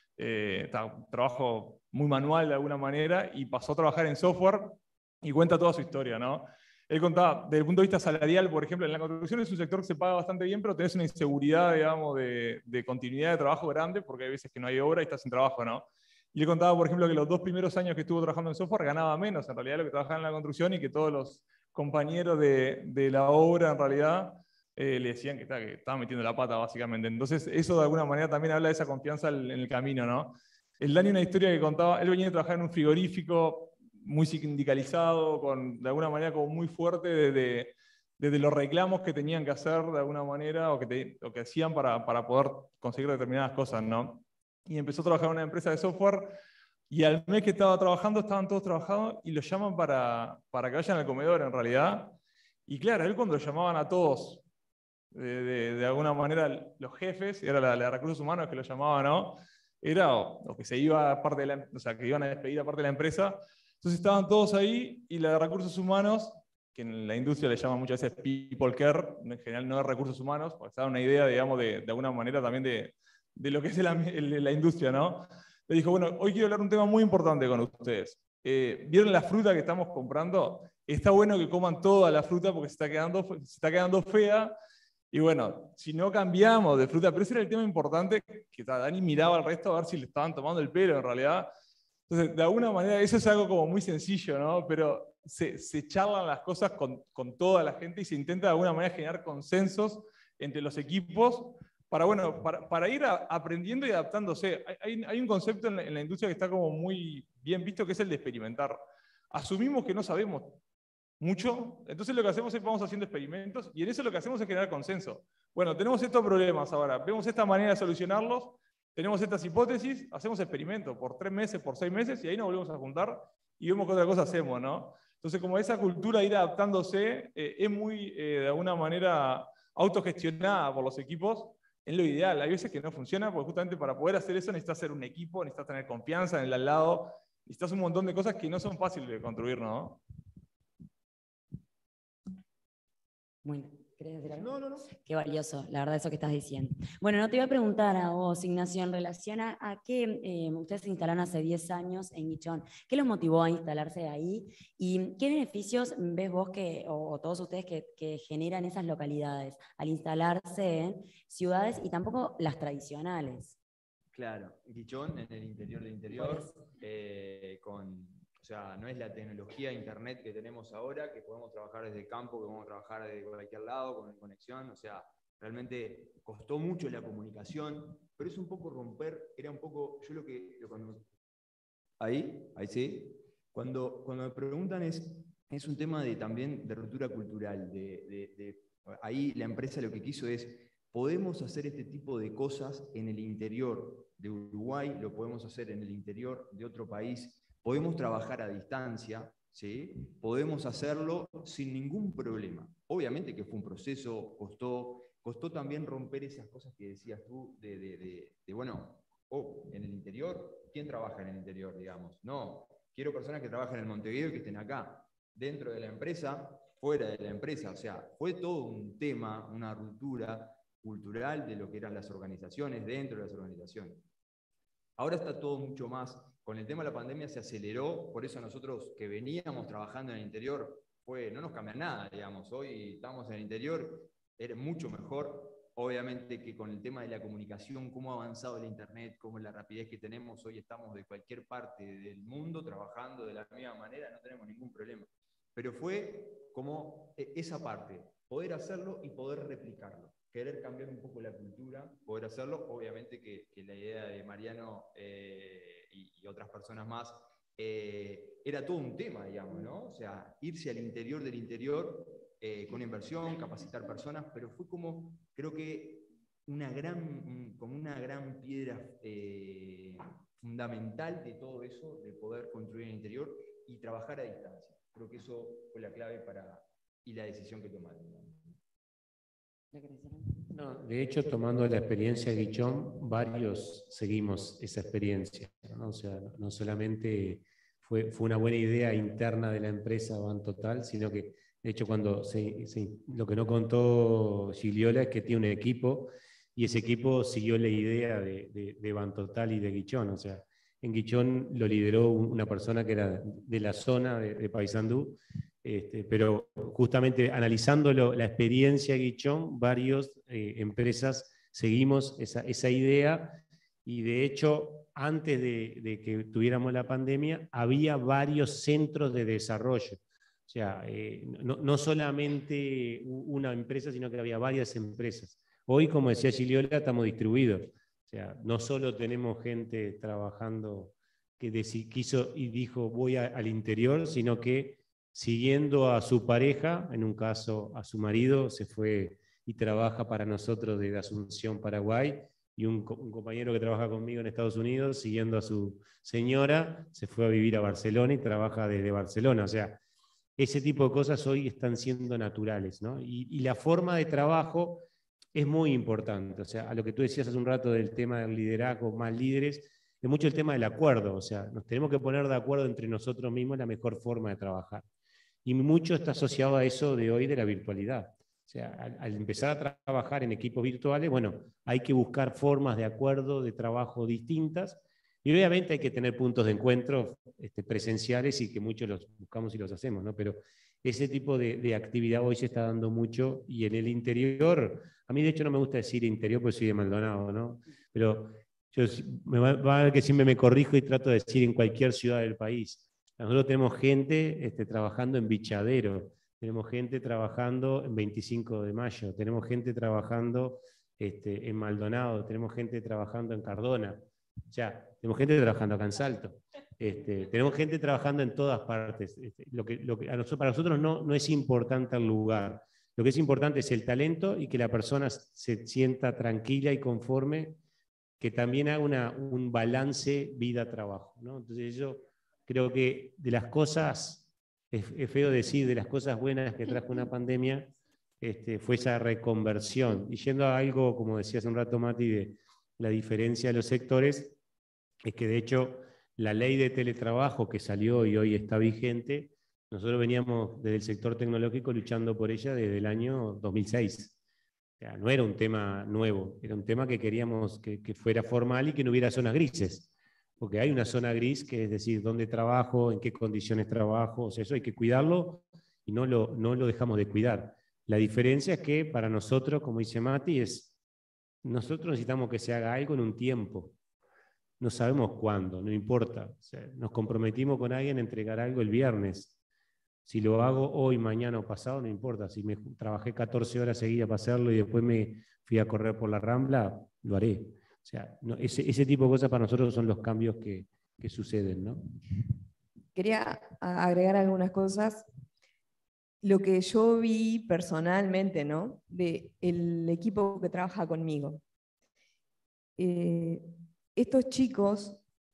Eh, trabajo muy manual de alguna manera y pasó a trabajar en software y cuenta toda su historia, ¿no? Él contaba, desde el punto de vista salarial, por ejemplo, en la construcción es un sector que se paga bastante bien, pero tenés una inseguridad, digamos, de, de continuidad de trabajo grande, porque hay veces que no hay obra y estás sin trabajo, ¿no? Y le contaba, por ejemplo, que los dos primeros años que estuvo trabajando en software ganaba menos, en realidad, de lo que trabajaba en la construcción y que todos los compañeros de, de la obra, en realidad, eh, le decían que, está, que estaba metiendo la pata, básicamente. Entonces, eso de alguna manera también habla de esa confianza en el camino, ¿no? El Dani, una historia que contaba, él venía a trabajar en un frigorífico muy sindicalizado, con, de alguna manera como muy fuerte desde, desde los reclamos que tenían que hacer de alguna manera o que, te, o que hacían para, para poder conseguir determinadas cosas, ¿no? Y empezó a trabajar en una empresa de software y al mes que estaba trabajando, estaban todos trabajando y lo llaman para, para que vayan al comedor en realidad. Y claro, él cuando lo llamaban a todos, de, de, de alguna manera los jefes, era la, la de recursos humanos que lo llamaban, ¿no? Era o, o que se iba a parte de la, o sea, que iban a despedir a parte de la empresa. Entonces estaban todos ahí y la de recursos humanos, que en la industria le llaman muchas veces people care, en general no de recursos humanos, porque se da una idea, digamos, de, de alguna manera también de, de lo que es la, la industria, ¿no? Le dijo, bueno, hoy quiero hablar de un tema muy importante con ustedes. Eh, ¿Vieron la fruta que estamos comprando? Está bueno que coman toda la fruta porque se está quedando, se está quedando fea. Y bueno, si no cambiamos de fruta, pero ese era el tema importante, que Dani miraba al resto a ver si le estaban tomando el pelo en realidad. Entonces, de alguna manera, eso es algo como muy sencillo, ¿no? Pero se, se charlan las cosas con, con toda la gente y se intenta de alguna manera generar consensos entre los equipos para, bueno, para, para ir a, aprendiendo y adaptándose. Hay, hay un concepto en la, en la industria que está como muy bien visto, que es el de experimentar. Asumimos que no sabemos mucho, entonces lo que hacemos es vamos haciendo experimentos y en eso lo que hacemos es generar consenso. Bueno, tenemos estos problemas ahora, vemos esta manera de solucionarlos, tenemos estas hipótesis, hacemos experimentos por tres meses, por seis meses, y ahí nos volvemos a juntar y vemos qué otra cosa hacemos, ¿no? Entonces, como esa cultura de ir adaptándose eh, es muy, eh, de alguna manera, autogestionada por los equipos, es lo ideal. Hay veces que no funciona, porque justamente para poder hacer eso necesitas ser un equipo, necesitas tener confianza en el al lado, necesitas un montón de cosas que no son fáciles de construir, ¿no? Muy bien. ¿Querés decir algo? No, no, no. Qué valioso, la verdad, eso que estás diciendo. Bueno, no te iba a preguntar a vos, Ignacio, en relación a, a que eh, ustedes se instalaron hace diez años en Guichón. ¿Qué los motivó a instalarse ahí? ¿Y qué beneficios ves vos que, o, o todos ustedes que, que generan esas localidades al instalarse en ciudades y tampoco las tradicionales? Claro, Guichón en el interior del interior, eh, con... O sea, no es la tecnología internet que tenemos ahora, que podemos trabajar desde el campo, que podemos trabajar desde cualquier lado, con conexión. O sea, realmente costó mucho la comunicación, pero es un poco romper, era un poco, yo lo que... Lo cuando, ahí, ahí sí. Cuando, cuando me preguntan es, es un tema de, también de ruptura cultural. De, de, de, ahí la empresa lo que quiso es, podemos hacer este tipo de cosas en el interior de Uruguay, lo podemos hacer en el interior de otro país, podemos trabajar a distancia, ¿sí? Podemos hacerlo sin ningún problema. Obviamente que fue un proceso, costó, costó también romper esas cosas que decías tú, de, de, de, de bueno, oh, en el interior, ¿quién trabaja en el interior, digamos? No, quiero personas que trabajen en Montevideo y que estén acá, dentro de la empresa, fuera de la empresa. O sea, fue todo un tema, una ruptura cultural de lo que eran las organizaciones, dentro de las organizaciones. Ahora está todo mucho más, con el tema de la pandemia se aceleró, por eso nosotros que veníamos trabajando en el interior, fue, no nos cambia nada, digamos, hoy estamos en el interior, era mucho mejor. Obviamente que con el tema de la comunicación, cómo ha avanzado el internet, cómo la rapidez que tenemos, hoy estamos de cualquier parte del mundo trabajando de la misma manera, no tenemos ningún problema. Pero fue como esa parte, poder hacerlo y poder replicarlo, querer cambiar un poco la cultura, poder hacerlo. Obviamente que, que la idea de Mariano eh, y, y otras personas más eh, era todo un tema, digamos, ¿no? O sea, irse al interior del interior eh, con inversión, capacitar personas, pero fue como, creo que una gran, como una gran piedra eh, fundamental de todo eso, de poder construir en el interior y trabajar a distancia. Creo que eso fue la clave para, y la decisión que tomaron. No, de hecho, tomando la experiencia de Guichón, varios seguimos esa experiencia, ¿no? O sea, no solamente fue, fue una buena idea interna de la empresa Bantotal, sino que, de hecho, cuando se, se, lo que no contó Gigliola es que tiene un equipo, y ese equipo siguió la idea de, de, de Bantotal y de Guichón. O sea, en Guichón lo lideró una persona que era de la zona de, de Paysandú, este, pero justamente analizándolo, la experiencia de Guichón, varias eh, empresas seguimos esa, esa idea, y de hecho, antes de, de que tuviéramos la pandemia, había varios centros de desarrollo. O sea, eh, no, no solamente una empresa, sino que había varias empresas. Hoy, como decía Gigliola, estamos distribuidos. O sea, no solo tenemos gente trabajando que quiso y dijo voy a, al interior, sino que siguiendo a su pareja, en un caso a su marido, se fue y trabaja para nosotros desde Asunción, Paraguay, y un, un compañero que trabaja conmigo en Estados Unidos, siguiendo a su señora, se fue a vivir a Barcelona y trabaja desde Barcelona. O sea, ese tipo de cosas hoy están siendo naturales, ¿no? Y, y la forma de trabajo es muy importante. O sea, a lo que tú decías hace un rato del tema del liderazgo, más líderes, es mucho el tema del acuerdo. O sea, nos tenemos que poner de acuerdo entre nosotros mismos la mejor forma de trabajar. Y mucho está asociado a eso de hoy de la virtualidad. O sea, al, al empezar a trabajar en equipos virtuales, bueno, hay que buscar formas de acuerdo, de trabajo distintas, y obviamente hay que tener puntos de encuentro este, presenciales, y que muchos los buscamos y los hacemos, ¿no? Pero ese tipo de, de actividad hoy se está dando mucho, y en el interior, a mí de hecho no me gusta decir interior porque soy de Maldonado, ¿no? Pero yo, me va, va a ver que siempre me corrijo y trato de decir en cualquier ciudad del país. Nosotros tenemos gente este, trabajando en Bichadero, tenemos gente trabajando en veinticinco de mayo, tenemos gente trabajando este, en Maldonado, tenemos gente trabajando en Cardona, o sea, tenemos gente trabajando acá en Salto, este, tenemos gente trabajando en todas partes. Este, lo que, lo que a nosotros, para nosotros no, no es importante el lugar, lo que es importante es el talento y que la persona se sienta tranquila y conforme, que también haga una, un balance vida-trabajo, ¿no? Entonces yo creo que de las cosas, es, es feo decir, de las cosas buenas que trajo una pandemia, este, fue esa reconversión. Y yendo a algo, como decía hace un rato Mati, de la diferencia de los sectores, es que de hecho la ley de teletrabajo que salió y hoy está vigente, nosotros veníamos desde el sector tecnológico luchando por ella desde el año dos mil seis. O sea, no era un tema nuevo, era un tema que queríamos que, que fuera formal y que no hubiera zonas grises. Porque hay una zona gris, que es decir, dónde trabajo, en qué condiciones trabajo, o sea, eso hay que cuidarlo y no lo, no lo dejamos de cuidar. La diferencia es que para nosotros, como dice Mati, es, nosotros necesitamos que se haga algo en un tiempo. No sabemos cuándo, no importa. O sea, nos comprometimos con alguien a entregar algo el viernes. Si lo hago hoy, mañana o pasado, no importa. Si me trabajé catorce horas seguidas para hacerlo y después me fui a correr por la Rambla, lo haré. O sea, no, ese, ese tipo de cosas para nosotros son los cambios que, que suceden, ¿no? Quería agregar algunas cosas. Lo que yo vi personalmente, ¿no? Del equipo que trabaja conmigo. Eh, estos chicos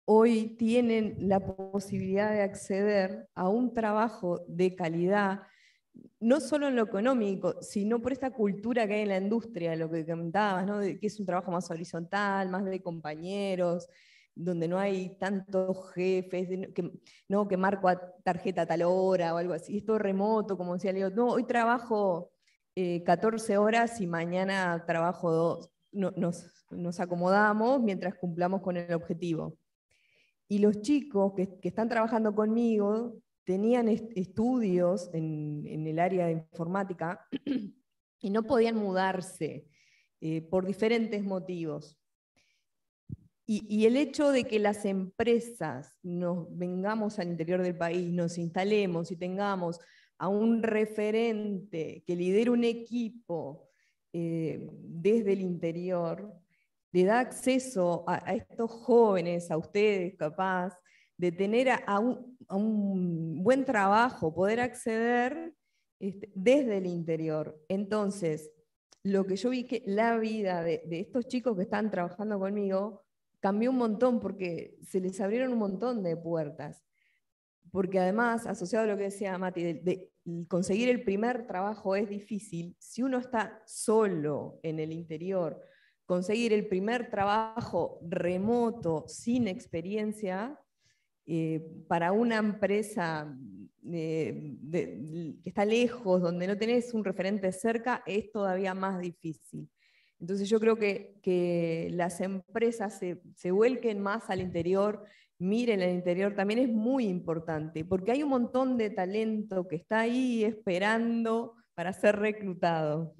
hoy tienen la posibilidad de acceder a un trabajo de calidad, no solo en lo económico, sino por esta cultura que hay en la industria, lo que comentabas, ¿no? De que es un trabajo más horizontal, más de compañeros, donde no hay tantos jefes, que, no, que marco a tarjeta a tal hora o algo así, es todo remoto, como decía Leo, no, hoy trabajo eh, catorce horas y mañana trabajo dos, no, nos, nos acomodamos mientras cumplamos con el objetivo. Y los chicos que, que están trabajando conmigo tenían est estudios en, en el área de informática y no podían mudarse eh, por diferentes motivos. Y, y el hecho de que las empresas nos vengamos al interior del país, nos instalemos y tengamos a un referente que lidere un equipo eh, desde el interior, le da acceso a, a estos jóvenes, a ustedes capaz, de tener a, a, un, a un buen trabajo, poder acceder este, desde el interior. Entonces, lo que yo vi que la vida de, de estos chicos que están trabajando conmigo cambió un montón porque se les abrieron un montón de puertas. Porque además, asociado a lo que decía Mati, de, de conseguir el primer trabajo es difícil. Si uno está solo en el interior, conseguir el primer trabajo remoto, sin experiencia, eh, para una empresa eh, de, que está lejos, donde no tenés un referente cerca, es todavía más difícil. Entonces yo creo que, que las empresas se, se vuelquen más al interior, miren el interior, también es muy importante, porque hay un montón de talento que está ahí esperando para ser reclutado.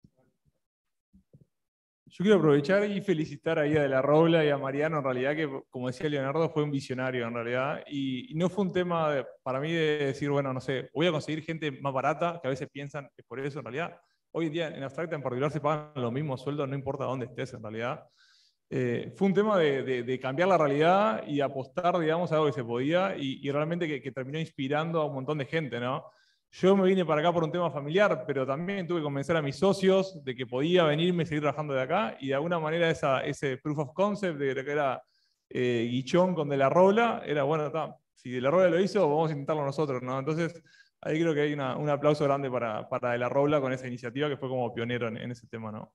Yo quiero aprovechar y felicitar a Ida de la Robla y a Mariano, en realidad, que como decía Leonardo, fue un visionario en realidad, y, y no fue un tema de, para mí de decir, bueno, no sé, voy a conseguir gente más barata, que a veces piensan que por eso en realidad, hoy en día en Abstracta en particular se pagan los mismos sueldos, no importa dónde estés en realidad. Eh, fue un tema de, de, de cambiar la realidad y apostar, digamos, a algo que se podía, y, y realmente que, que terminó inspirando a un montón de gente, ¿no? Yo me vine para acá por un tema familiar, pero también tuve que convencer a mis socios de que podía venirme y seguir trabajando de acá, y de alguna manera esa, ese proof of concept de que era eh, Guichón con De la Robla, era bueno, ta, si De la Robla lo hizo, vamos a intentarlo nosotros, ¿no? Entonces, ahí creo que hay una, un aplauso grande para, para De la Robla con esa iniciativa, que fue como pionero en, en ese tema, ¿no?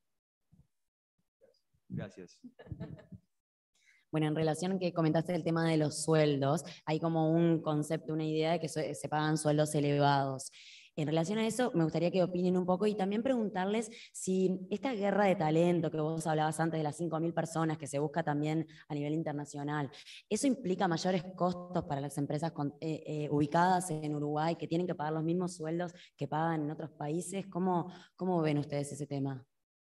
Gracias. Bueno, en relación a que comentaste el tema de los sueldos, hay como un concepto, una idea de que se pagan sueldos elevados. En relación a eso, me gustaría que opinen un poco y también preguntarles si esta guerra de talento que vos hablabas antes de las cinco mil personas que se busca también a nivel internacional, ¿eso implica mayores costos para las empresas con, eh, eh, ubicadas en Uruguay que tienen que pagar los mismos sueldos que pagan en otros países? ¿Cómo, cómo ven ustedes ese tema?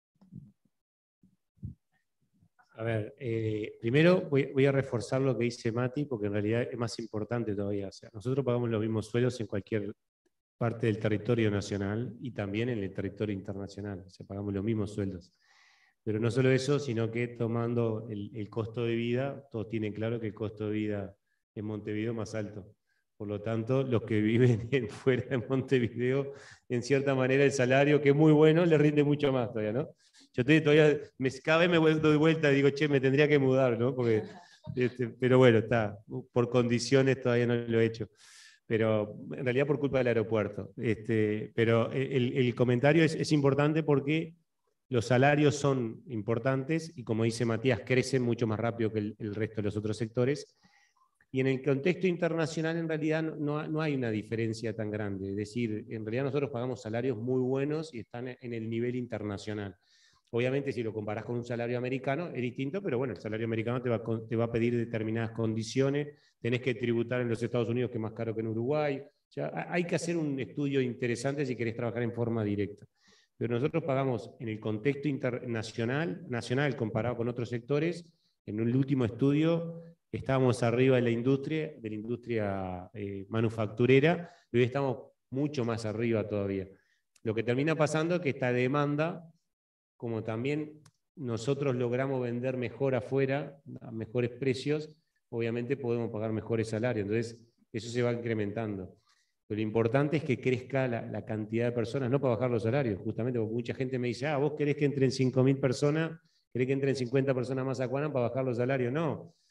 A ver, eh, primero voy, voy a reforzar lo que dice Mati, porque en realidad es más importante todavía. O sea, nosotros pagamos los mismos sueldos en cualquier parte del territorio nacional y también en el territorio internacional. O sea, pagamos los mismos sueldos. Pero no solo eso, sino que tomando el, el costo de vida, todos tienen claro que el costo de vida en Montevideo es más alto. Por lo tanto, los que viven en, fuera de Montevideo, en cierta manera el salario, que es muy bueno, les rinde mucho más todavía, ¿no? Yo estoy todavía, me, cada vez me doy vuelta y digo, che, me tendría que mudar, ¿no? Porque, este, pero bueno, está, por condiciones todavía no lo he hecho. Pero en realidad por culpa del aeropuerto. Este, pero el, el comentario es, es importante porque los salarios son importantes y, como dice Matías, crecen mucho más rápido que el, el resto de los otros sectores. Y en el contexto internacional, en realidad, no, no hay una diferencia tan grande. Es decir, en realidad nosotros pagamos salarios muy buenos y están en el nivel internacional. Obviamente, si lo comparás con un salario americano, es distinto, pero bueno, el salario americano te va, te va a pedir determinadas condiciones, tenés que tributar en los Estados Unidos, que es más caro que en Uruguay. O sea, hay que hacer un estudio interesante si querés trabajar en forma directa. Pero nosotros pagamos en el contexto internacional, nacional, comparado con otros sectores, en el último estudio estábamos arriba de la industria, de la industria eh, manufacturera, y hoy estamos mucho más arriba todavía. Lo que termina pasando es que esta demanda, como también nosotros logramos vender mejor afuera, a mejores precios, obviamente podemos pagar mejores salarios. Entonces, eso se va incrementando. Pero lo importante es que crezca la, la cantidad de personas, no para bajar los salarios, justamente porque mucha gente me dice, ah, vos querés que entren cinco mil personas, querés que entren cincuenta personas más a Quanam para bajar los salarios. No,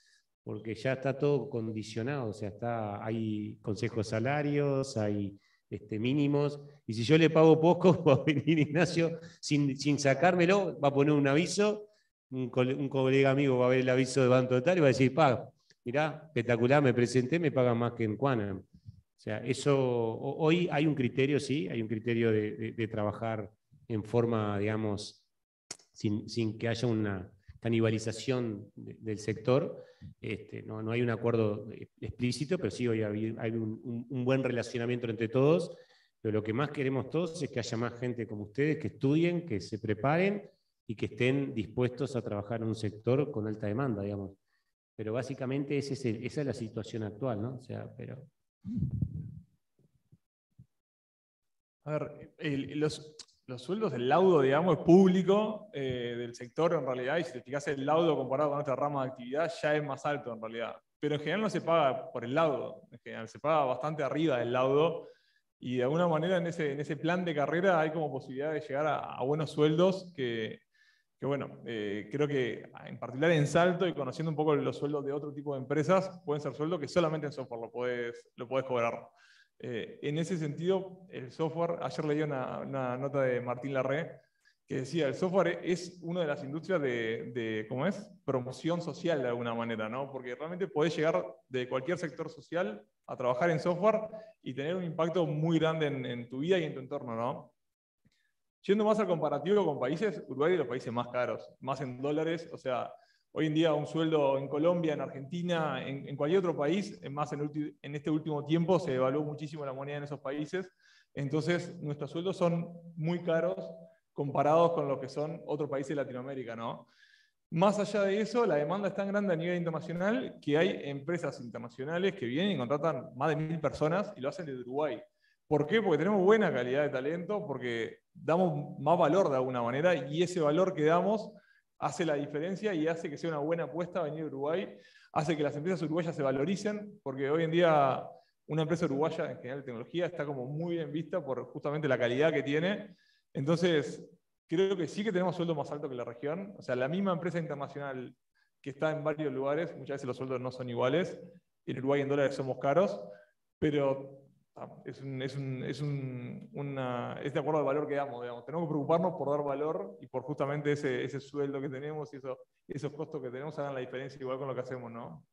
porque ya está todo condicionado, o sea, está, hay consejos de salarios, hay este, mínimos, y si yo le pago poco, va a venir Ignacio sin, sin sacármelo, va a poner un aviso, un, cole, un colega amigo va a ver el aviso de Banco Total y va a decir, pa, mirá, espectacular, me presenté, me pagan más que en Quanam. O sea, eso, hoy hay un criterio, sí, hay un criterio de, de, de trabajar en forma, digamos, sin, sin que haya una canibalización de, del sector. Este, no, no hay un acuerdo explícito, pero sí hoy hay, hay un, un, un buen relacionamiento entre todos. Pero lo que más queremos todos es que haya más gente como ustedes, que estudien, que se preparen y que estén dispuestos a trabajar en un sector con alta demanda, digamos. Pero básicamente ese es el, esa es la situación actual, ¿no? O sea, pero... A ver, el, los, los sueldos del laudo, digamos, es público eh, del sector en realidad, y si te fijas el laudo comparado con otra rama de actividad, ya es más alto en realidad. Pero en general no se paga por el laudo, en general se paga bastante arriba del laudo, y de alguna manera en ese, en ese plan de carrera hay como posibilidad de llegar a, a buenos sueldos que, que bueno, eh, creo que en particular en Salto y conociendo un poco los sueldos de otro tipo de empresas, pueden ser sueldos que solamente en software lo podés, lo podés cobrar. Eh, en ese sentido, el software, ayer leí una, una nota de Martín Larré que decía, el software es una de las industrias de, de ¿cómo es? Promoción social de alguna manera, ¿no? Porque realmente podés llegar de cualquier sector social a trabajar en software y tener un impacto muy grande en, en tu vida y en tu entorno, ¿no? Yendo más al comparativo con países, Uruguay es de los países más caros, más en dólares, o sea, hoy en día un sueldo en Colombia, en Argentina, en, en cualquier otro país, más en, en este último tiempo se devaluó muchísimo la moneda en esos países, entonces nuestros sueldos son muy caros comparados con lo que son otros países de Latinoamérica, ¿no? Más allá de eso, la demanda es tan grande a nivel internacional que hay empresas internacionales que vienen y contratan más de mil personas y lo hacen desde Uruguay. ¿Por qué? Porque tenemos buena calidad de talento, porque damos más valor de alguna manera y ese valor que damos hace la diferencia y hace que sea una buena apuesta venir a Uruguay, hace que las empresas uruguayas se valoricen, porque hoy en día una empresa uruguaya en general de tecnología está como muy bien vista por justamente la calidad que tiene. Entonces, creo que sí que tenemos sueldos más altos que la región. O sea, la misma empresa internacional que está en varios lugares, muchas veces los sueldos no son iguales. En Uruguay en dólares somos caros, pero es, un, es, un, es, un, una, es de acuerdo al valor que damos, digamos. Tenemos que preocuparnos por dar valor y por justamente ese, ese sueldo que tenemos y eso, esos costos que tenemos hagan la diferencia igual con lo que hacemos, ¿no?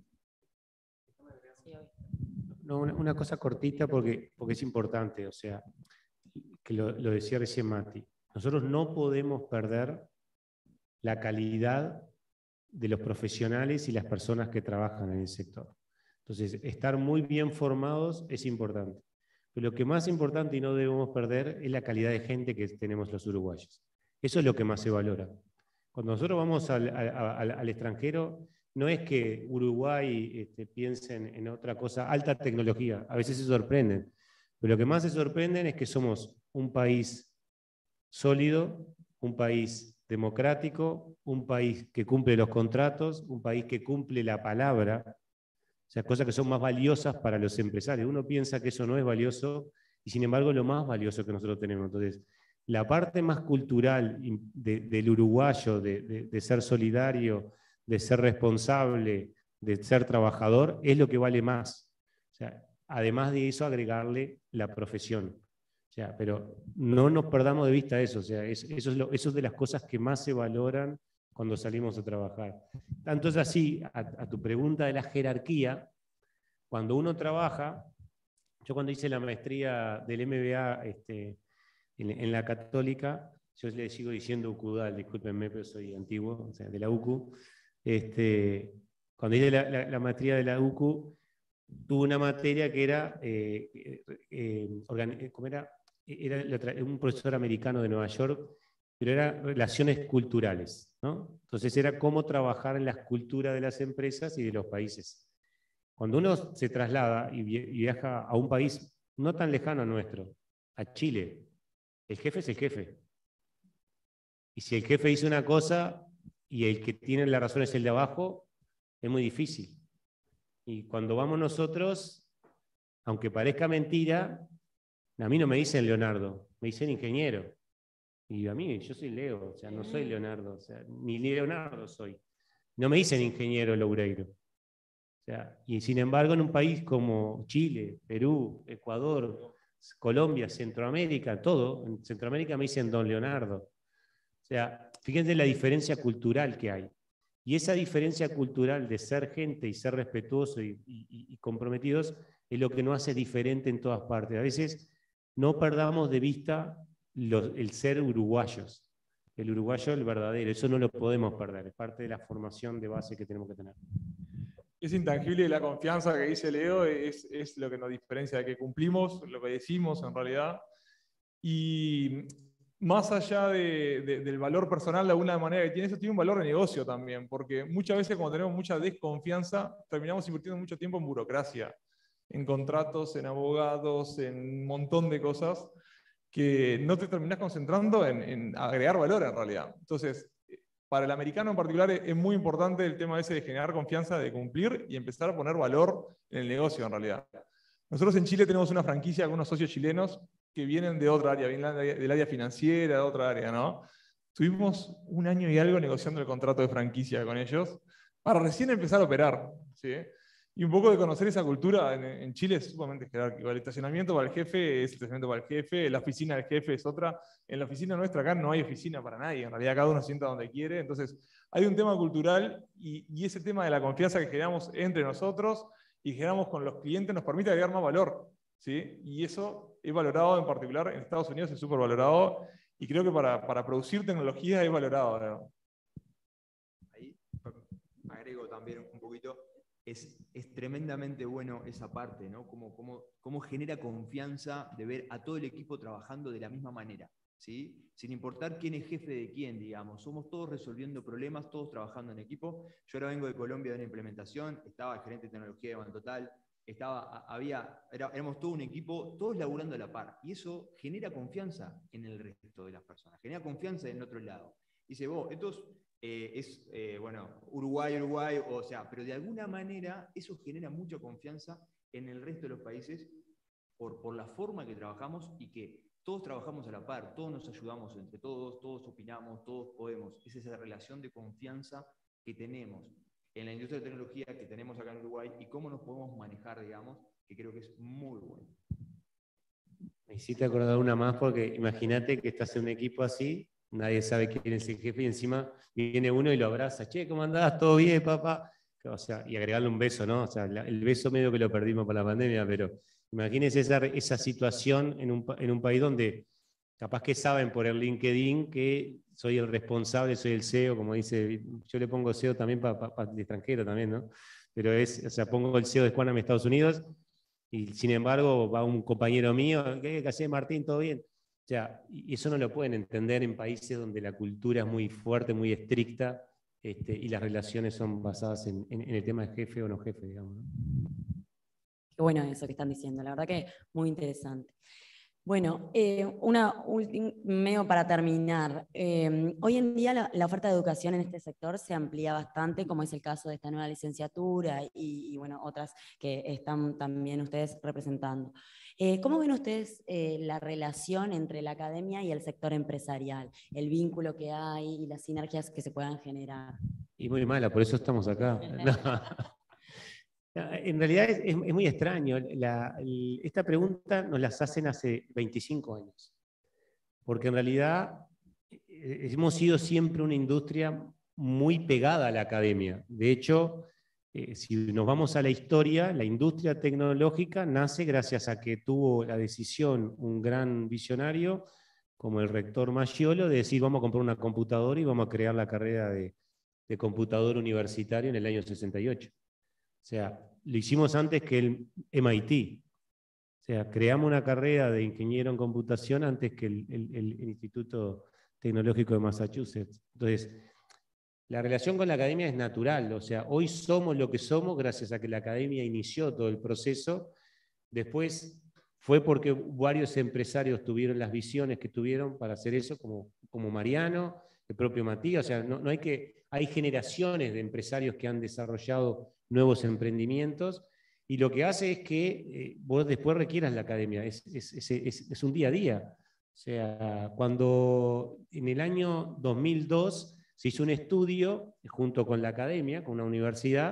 No, una, una cosa cortita porque, porque es importante, o sea, que lo, lo decía recién Mati. Nosotros no podemos perder la calidad de los profesionales y las personas que trabajan en el sector. Entonces, estar muy bien formados es importante. Pero lo que más importante y no debemos perder es la calidad de gente que tenemos los uruguayos. Eso es lo que más se valora. Cuando nosotros vamos al, al, al extranjero, no es que Uruguay este, piensen en otra cosa, alta tecnología. A veces se sorprenden. Pero lo que más se sorprenden es que somos un país sólido, un país democrático, un país que cumple los contratos, un país que cumple la palabra, o sea, cosas que son más valiosas para los empresarios. Uno piensa que eso no es valioso y sin embargo es lo más valioso que nosotros tenemos. Entonces, la parte más cultural de, del uruguayo, de, de, de ser solidario, de ser responsable, de ser trabajador, es lo que vale más. O sea, además de eso, agregarle la profesión. O sea, pero no nos perdamos de vista eso. O sea, es, eso, es lo, eso es de las cosas que más se valoran cuando salimos a trabajar. Tanto es así, a, a tu pregunta de la jerarquía, cuando uno trabaja, yo cuando hice la maestría del M B A este, en, en la Católica, yo le sigo diciendo UCUDAL, discúlpenme, pero soy antiguo, o sea, de la U C U. Este, cuando hice la, la, la maestría de la U C U, tuve una materia que era, eh, eh, ¿cómo era? Era un profesor americano de Nueva York, pero era relaciones culturales, ¿no? Entonces era cómo trabajar en las culturas de las empresas y de los países. Cuando uno se traslada y viaja a un país no tan lejano a nuestro, a Chile, el jefe es el jefe. Y si el jefe dice una cosa y el que tiene la razón es el de abajo, es muy difícil. Y cuando vamos nosotros, aunque parezca mentira, a mí no me dicen Leonardo, me dicen ingeniero. Y a mí, yo soy Leo, o sea, no soy Leonardo, o sea, ni Leonardo soy. No me dicen ingeniero Loureiro. O sea, y sin embargo, en un país como Chile, Perú, Ecuador, Colombia, Centroamérica, todo, en Centroamérica me dicen Don Leonardo. O sea, fíjense la diferencia cultural que hay. Y esa diferencia cultural de ser gente y ser respetuoso y, y, y comprometidos es lo que nos hace diferente en todas partes. A veces no perdamos de vista los, el ser uruguayos. El uruguayo, el verdadero, eso no lo podemos perder, es parte de la formación de base que tenemos que tener. Es intangible la confianza que dice Leo, es, es lo que nos diferencia de que cumplimos, lo que decimos en realidad. Y más allá de, de, del valor personal, de alguna manera que tiene, eso tiene un valor de negocio también, porque muchas veces cuando tenemos mucha desconfianza, terminamos invirtiendo mucho tiempo en burocracia, en contratos, en abogados, en un montón de cosas, que no te terminás concentrando en, en agregar valor en realidad. Entonces, para el americano en particular es muy importante el tema ese de generar confianza, de cumplir y empezar a poner valor en el negocio en realidad. Nosotros en Chile tenemos una franquicia con unos socios chilenos que vienen de otra área, vienen del área financiera, de otra área, ¿no? Tuvimos un año y algo negociando el contrato de franquicia con ellos para recién empezar a operar, ¿sí? Y un poco de conocer esa cultura en, en Chile es sumamente jerárquico. El estacionamiento para el jefe es el estacionamiento para el jefe, la oficina del jefe es otra. En la oficina nuestra acá no hay oficina para nadie, en realidad cada uno se sienta donde quiere. Entonces hay un tema cultural y, y ese tema de la confianza que generamos entre nosotros y generamos con los clientes nos permite agregar más valor, ¿sí? Y eso es valorado en particular en Estados Unidos, es súper valorado y creo que para, para producir tecnología es valorado, ¿no? Ahí agrego también un poquito. Es, es tremendamente bueno esa parte, ¿no? Cómo, cómo, cómo genera confianza de ver a todo el equipo trabajando de la misma manera, ¿sí? Sin importar quién es jefe de quién, digamos. Somos todos resolviendo problemas, todos trabajando en equipo. Yo ahora vengo de Colombia de una implementación, estaba el gerente de tecnología de Bantotal, estaba, había, era, éramos todo un equipo, todos laburando a la par. Y eso genera confianza en el resto de las personas, genera confianza en el otro lado. Dice, vos, estos... Eh, es, eh, bueno, Uruguay, Uruguay, o sea, pero de alguna manera eso genera mucha confianza en el resto de los países por, por la forma que trabajamos y que todos trabajamos a la par, todos nos ayudamos entre todos, todos opinamos, todos podemos. Es esa relación de confianza que tenemos en la industria de tecnología que tenemos acá en Uruguay y cómo nos podemos manejar, digamos, que creo que es muy bueno. Me hiciste acordar una más porque imagínate que estás en un equipo así, nadie sabe quién es el jefe y encima viene uno y lo abraza. Che, ¿cómo andás? ¿Todo bien, papá? O sea, y agregarle un beso, ¿no? O sea, el beso medio que lo perdimos por la pandemia, pero imagínense esa, esa situación en un, en un país donde capaz que saben por el LinkedIn que soy el responsable, soy el C E O, como dice, yo le pongo C E O también para pa, pa, de extranjero también, ¿no? Pero es, o sea, pongo el C E O de Quanam Estados Unidos y sin embargo va un compañero mío, ¿qué haces, Martín? ¿Todo bien? O sea, y eso no lo pueden entender en países donde la cultura es muy fuerte, muy estricta, este, y las relaciones son basadas en, en, en el tema de jefe o no jefe, digamos, ¿no? Qué bueno eso que están diciendo, la verdad que muy interesante. Bueno, eh, una última, medio para terminar. Eh, hoy en día la, la oferta de educación en este sector se amplía bastante, como es el caso de esta nueva licenciatura y, y bueno, otras que están también ustedes representando. Eh, ¿Cómo ven ustedes eh, la relación entre la academia y el sector empresarial? El vínculo que hay y las sinergias que se puedan generar. Y muy mala, por eso estamos acá. No. En realidad es, es, es muy extraño. La, el, esta pregunta nos las hacen hace veinticinco años. Porque en realidad eh, hemos sido siempre una industria muy pegada a la academia. De hecho, eh, si nos vamos a la historia, la industria tecnológica nace gracias a que tuvo la decisión un gran visionario como el rector Maggiolo de decir vamos a comprar una computadora y vamos a crear la carrera de, de computador universitario en el año sesenta y ocho. O sea, lo hicimos antes que el M I T. O sea, creamos una carrera de ingeniero en computación antes que el, el, el Instituto Tecnológico de Massachusetts. Entonces, la relación con la academia es natural. O sea, hoy somos lo que somos gracias a que la academia inició todo el proceso. Después fue porque varios empresarios tuvieron las visiones que tuvieron para hacer eso, como, como Mariano, el propio Matías. O sea, no, no hay que... Hay generaciones de empresarios que han desarrollado nuevos emprendimientos y lo que hace es que eh, vos después requieras la academia, es, es, es, es un día a día. O sea, cuando en el año dos mil dos se hizo un estudio junto con la academia, con una universidad,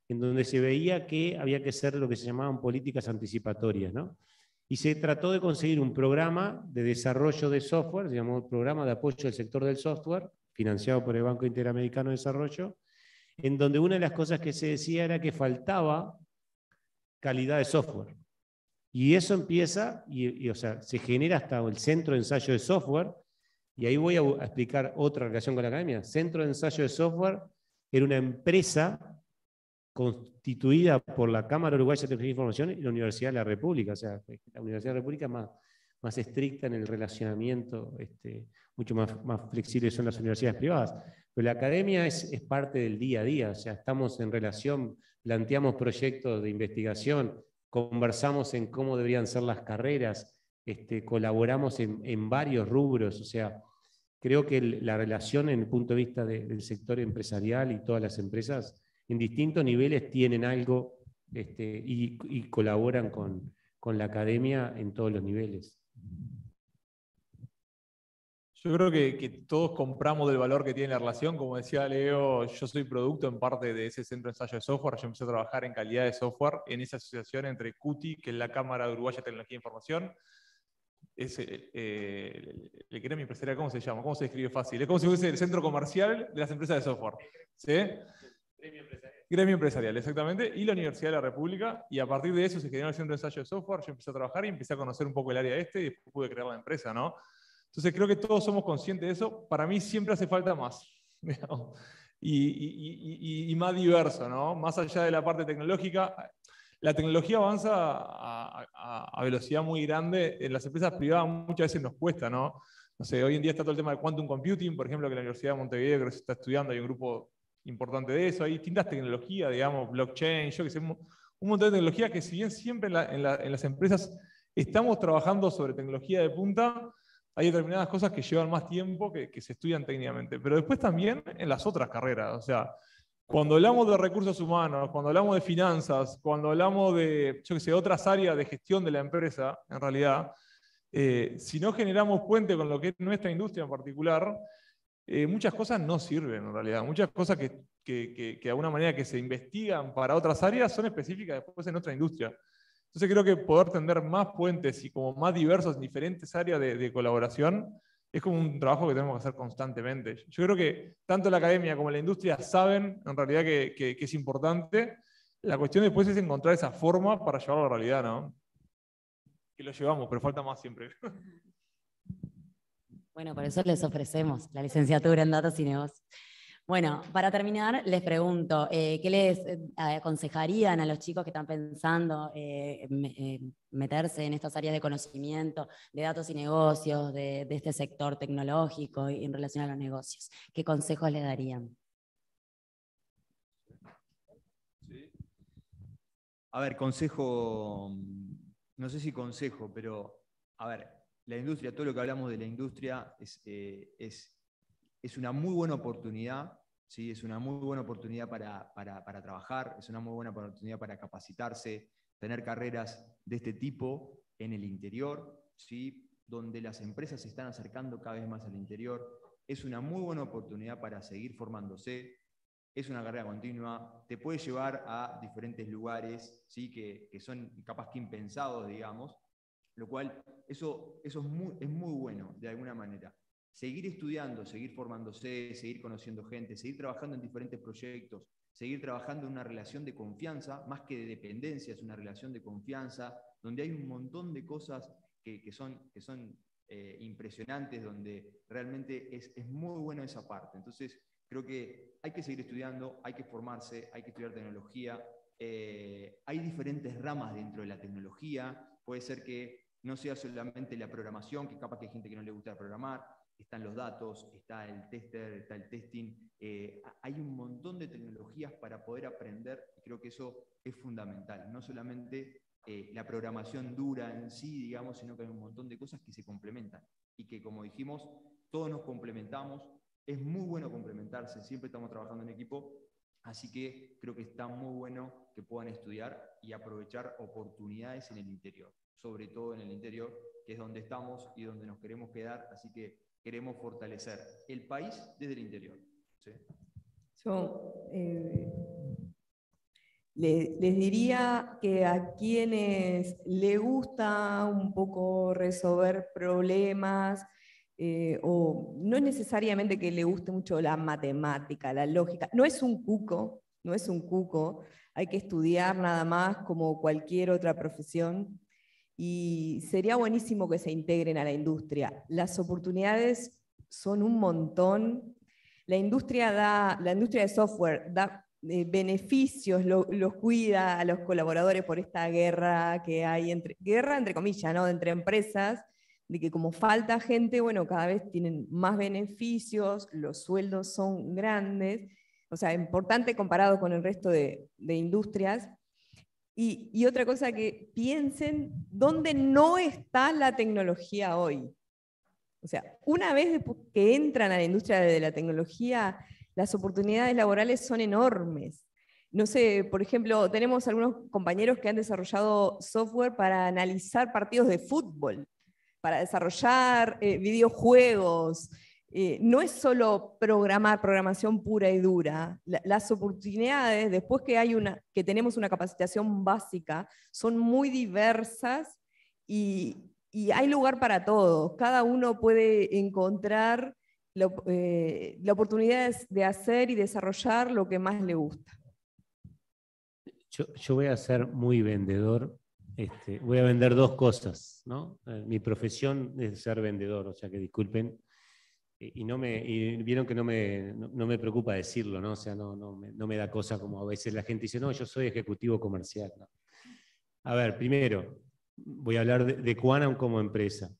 en donde se veía que había que hacer lo que se llamaban políticas anticipatorias, ¿no? Y se trató de conseguir un programa de desarrollo de software, se llamó Programa de Apoyo al Sector del Software, financiado por el Banco Interamericano de Desarrollo, en donde una de las cosas que se decía era que faltaba calidad de software. Y eso empieza, y, y, o sea, se genera hasta el Centro de Ensayo de Software, y ahí voy a, a explicar otra relación con la academia. Centro de Ensayo de Software era una empresa constituida por la Cámara Uruguaya de Tecnología e Información y la Universidad de la República. O sea, la Universidad de la República es más, más estricta en el relacionamiento, este, mucho más, más flexibles son las universidades privadas. Pero la academia es, es parte del día a día, o sea, estamos en relación, planteamos proyectos de investigación, conversamos en cómo deberían ser las carreras, este, colaboramos en, en varios rubros, o sea, creo que el, la relación en el punto de vista de, del sector empresarial y todas las empresas en distintos niveles tienen algo este, y, y colaboran con, con la academia en todos los niveles. Yo creo que, que todos compramos del valor que tiene la relación. Como decía Leo, yo soy producto en parte de ese centro de ensayo de software. Yo empecé a trabajar en calidad de software en esa asociación entre CUTI, que es la Cámara Uruguaya de Tecnología e Información. Es, eh, eh, el gremio empresarial, ¿cómo se llama? ¿Cómo se describe fácil? Es como si fuese el centro comercial de las empresas de software. ¿Sí? Gremio empresarial. Gremio empresarial, exactamente. Y la Universidad de la República. Y a partir de eso se generó el centro de ensayo de software. Yo empecé a trabajar y empecé a conocer un poco el área este y después pude crear la empresa, ¿no? Entonces creo que todos somos conscientes de eso. Para mí siempre hace falta más, digamos, y, y, y, y más diverso, ¿no? Más allá de la parte tecnológica, la tecnología avanza a, a, a velocidad muy grande. En las empresas privadas muchas veces nos cuesta, ¿no? No sé, hoy en día está todo el tema de quantum computing, por ejemplo, que la Universidad de Montevideo creo que se está estudiando, hay un grupo importante de eso, hay distintas tecnologías, digamos, blockchain, yo que sé, un montón de tecnologías que si bien siempre en, la, en, la, en las empresas estamos trabajando sobre tecnología de punta, hay determinadas cosas que llevan más tiempo que, que se estudian técnicamente, pero después también en las otras carreras, o sea, cuando hablamos de recursos humanos, cuando hablamos de finanzas, cuando hablamos de, yo que sé, otras áreas de gestión de la empresa, en realidad, eh, si no generamos puente con lo que es nuestra industria en particular, eh, muchas cosas no sirven en realidad, muchas cosas que, que, que, que de alguna manera que se investigan para otras áreas son específicas después en nuestra industria. Entonces creo que poder tender más puentes y como más diversos en diferentes áreas de, de colaboración es como un trabajo que tenemos que hacer constantemente. Yo creo que tanto la academia como la industria saben en realidad que, que, que es importante. La cuestión después es encontrar esa forma para llevarlo a la realidad, ¿no? Que lo llevamos, pero falta más siempre. Bueno, por eso les ofrecemos la licenciatura en Datos y Negocios. Bueno, para terminar, les pregunto, eh, ¿qué les eh, aconsejarían a los chicos que están pensando eh, eh, meterse en estas áreas de conocimiento, de datos y negocios, de, de este sector tecnológico y en relación a los negocios? ¿Qué consejos les darían? Sí. A ver, consejo, no sé si consejo, pero a ver, la industria, todo lo que hablamos de la industria es, eh, es, es una muy buena oportunidad. ¿Sí? Es una muy buena oportunidad para, para, para trabajar, es una muy buena oportunidad para capacitarse, tener carreras de este tipo en el interior, ¿sí? Donde las empresas se están acercando cada vez más al interior. Es una muy buena oportunidad para seguir formándose, es una carrera continua, te puede llevar a diferentes lugares, ¿sí? que, que son capaz que impensados, digamos, lo cual eso, eso es, muy, es muy bueno de alguna manera. Seguir estudiando, seguir formándose, seguir conociendo gente, seguir trabajando en diferentes proyectos, seguir trabajando en una relación de confianza, más que de dependencia, es una relación de confianza, donde hay un montón de cosas que, que son, que son eh, impresionantes, donde realmente es, es muy bueno esa parte. Entonces, creo que hay que seguir estudiando, hay que formarse, hay que estudiar tecnología. Eh, hay diferentes ramas dentro de la tecnología, puede ser que no sea solamente la programación, que capaz que hay gente que no le gusta programar, están los datos, está el tester, está el testing, eh, hay un montón de tecnologías para poder aprender y creo que eso es fundamental, no solamente eh, la programación dura en sí, digamos, sino que hay un montón de cosas que se complementan y que, como dijimos, todos nos complementamos, es muy bueno complementarse, siempre estamos trabajando en equipo, así que creo que está muy bueno que puedan estudiar y aprovechar oportunidades en el interior, sobre todo en el interior, que es donde estamos y donde nos queremos quedar, así que queremos fortalecer el país desde el interior. ¿Sí? Yo, eh, Le- les diría que a quienes le gusta un poco resolver problemas, eh, o no es necesariamente que le guste mucho la matemática, la lógica, no es un cuco, no es un cuco, hay que estudiar nada más como cualquier otra profesión, y sería buenísimo que se integren a la industria. Las oportunidades son un montón. La industria, da, la industria de software da eh, beneficios, lo, los cuida a los colaboradores por esta guerra que hay, entre, guerra entre comillas, ¿no? Entre empresas, de que como falta gente, bueno, cada vez tienen más beneficios, los sueldos son grandes, o sea, importante comparado con el resto de, de industrias. Y, y otra cosa, que piensen dónde no está la tecnología hoy. O sea, una vez que entran a la industria de la tecnología, las oportunidades laborales son enormes. No sé, por ejemplo, tenemos algunos compañeros que han desarrollado software para analizar partidos de fútbol, para desarrollar eh, videojuegos. Eh, no es solo programar, programación pura y dura. La, las oportunidades, después que, hay una, que tenemos una capacitación básica, son muy diversas y, y hay lugar para todos. Cada uno puede encontrar la, eh, la oportunidad de hacer y desarrollar lo que más le gusta. Yo, yo voy a ser muy vendedor. Este, voy a vender dos cosas, ¿no? Eh, mi profesión es ser vendedor, o sea que disculpen. Y, y, no me, y vieron que no me, no, no me preocupa decirlo, ¿no? O sea, no, no, me, no me da cosa como a veces la gente dice, no, yo soy ejecutivo comercial, ¿no? A ver, primero, voy a hablar de, de Quanam como empresa.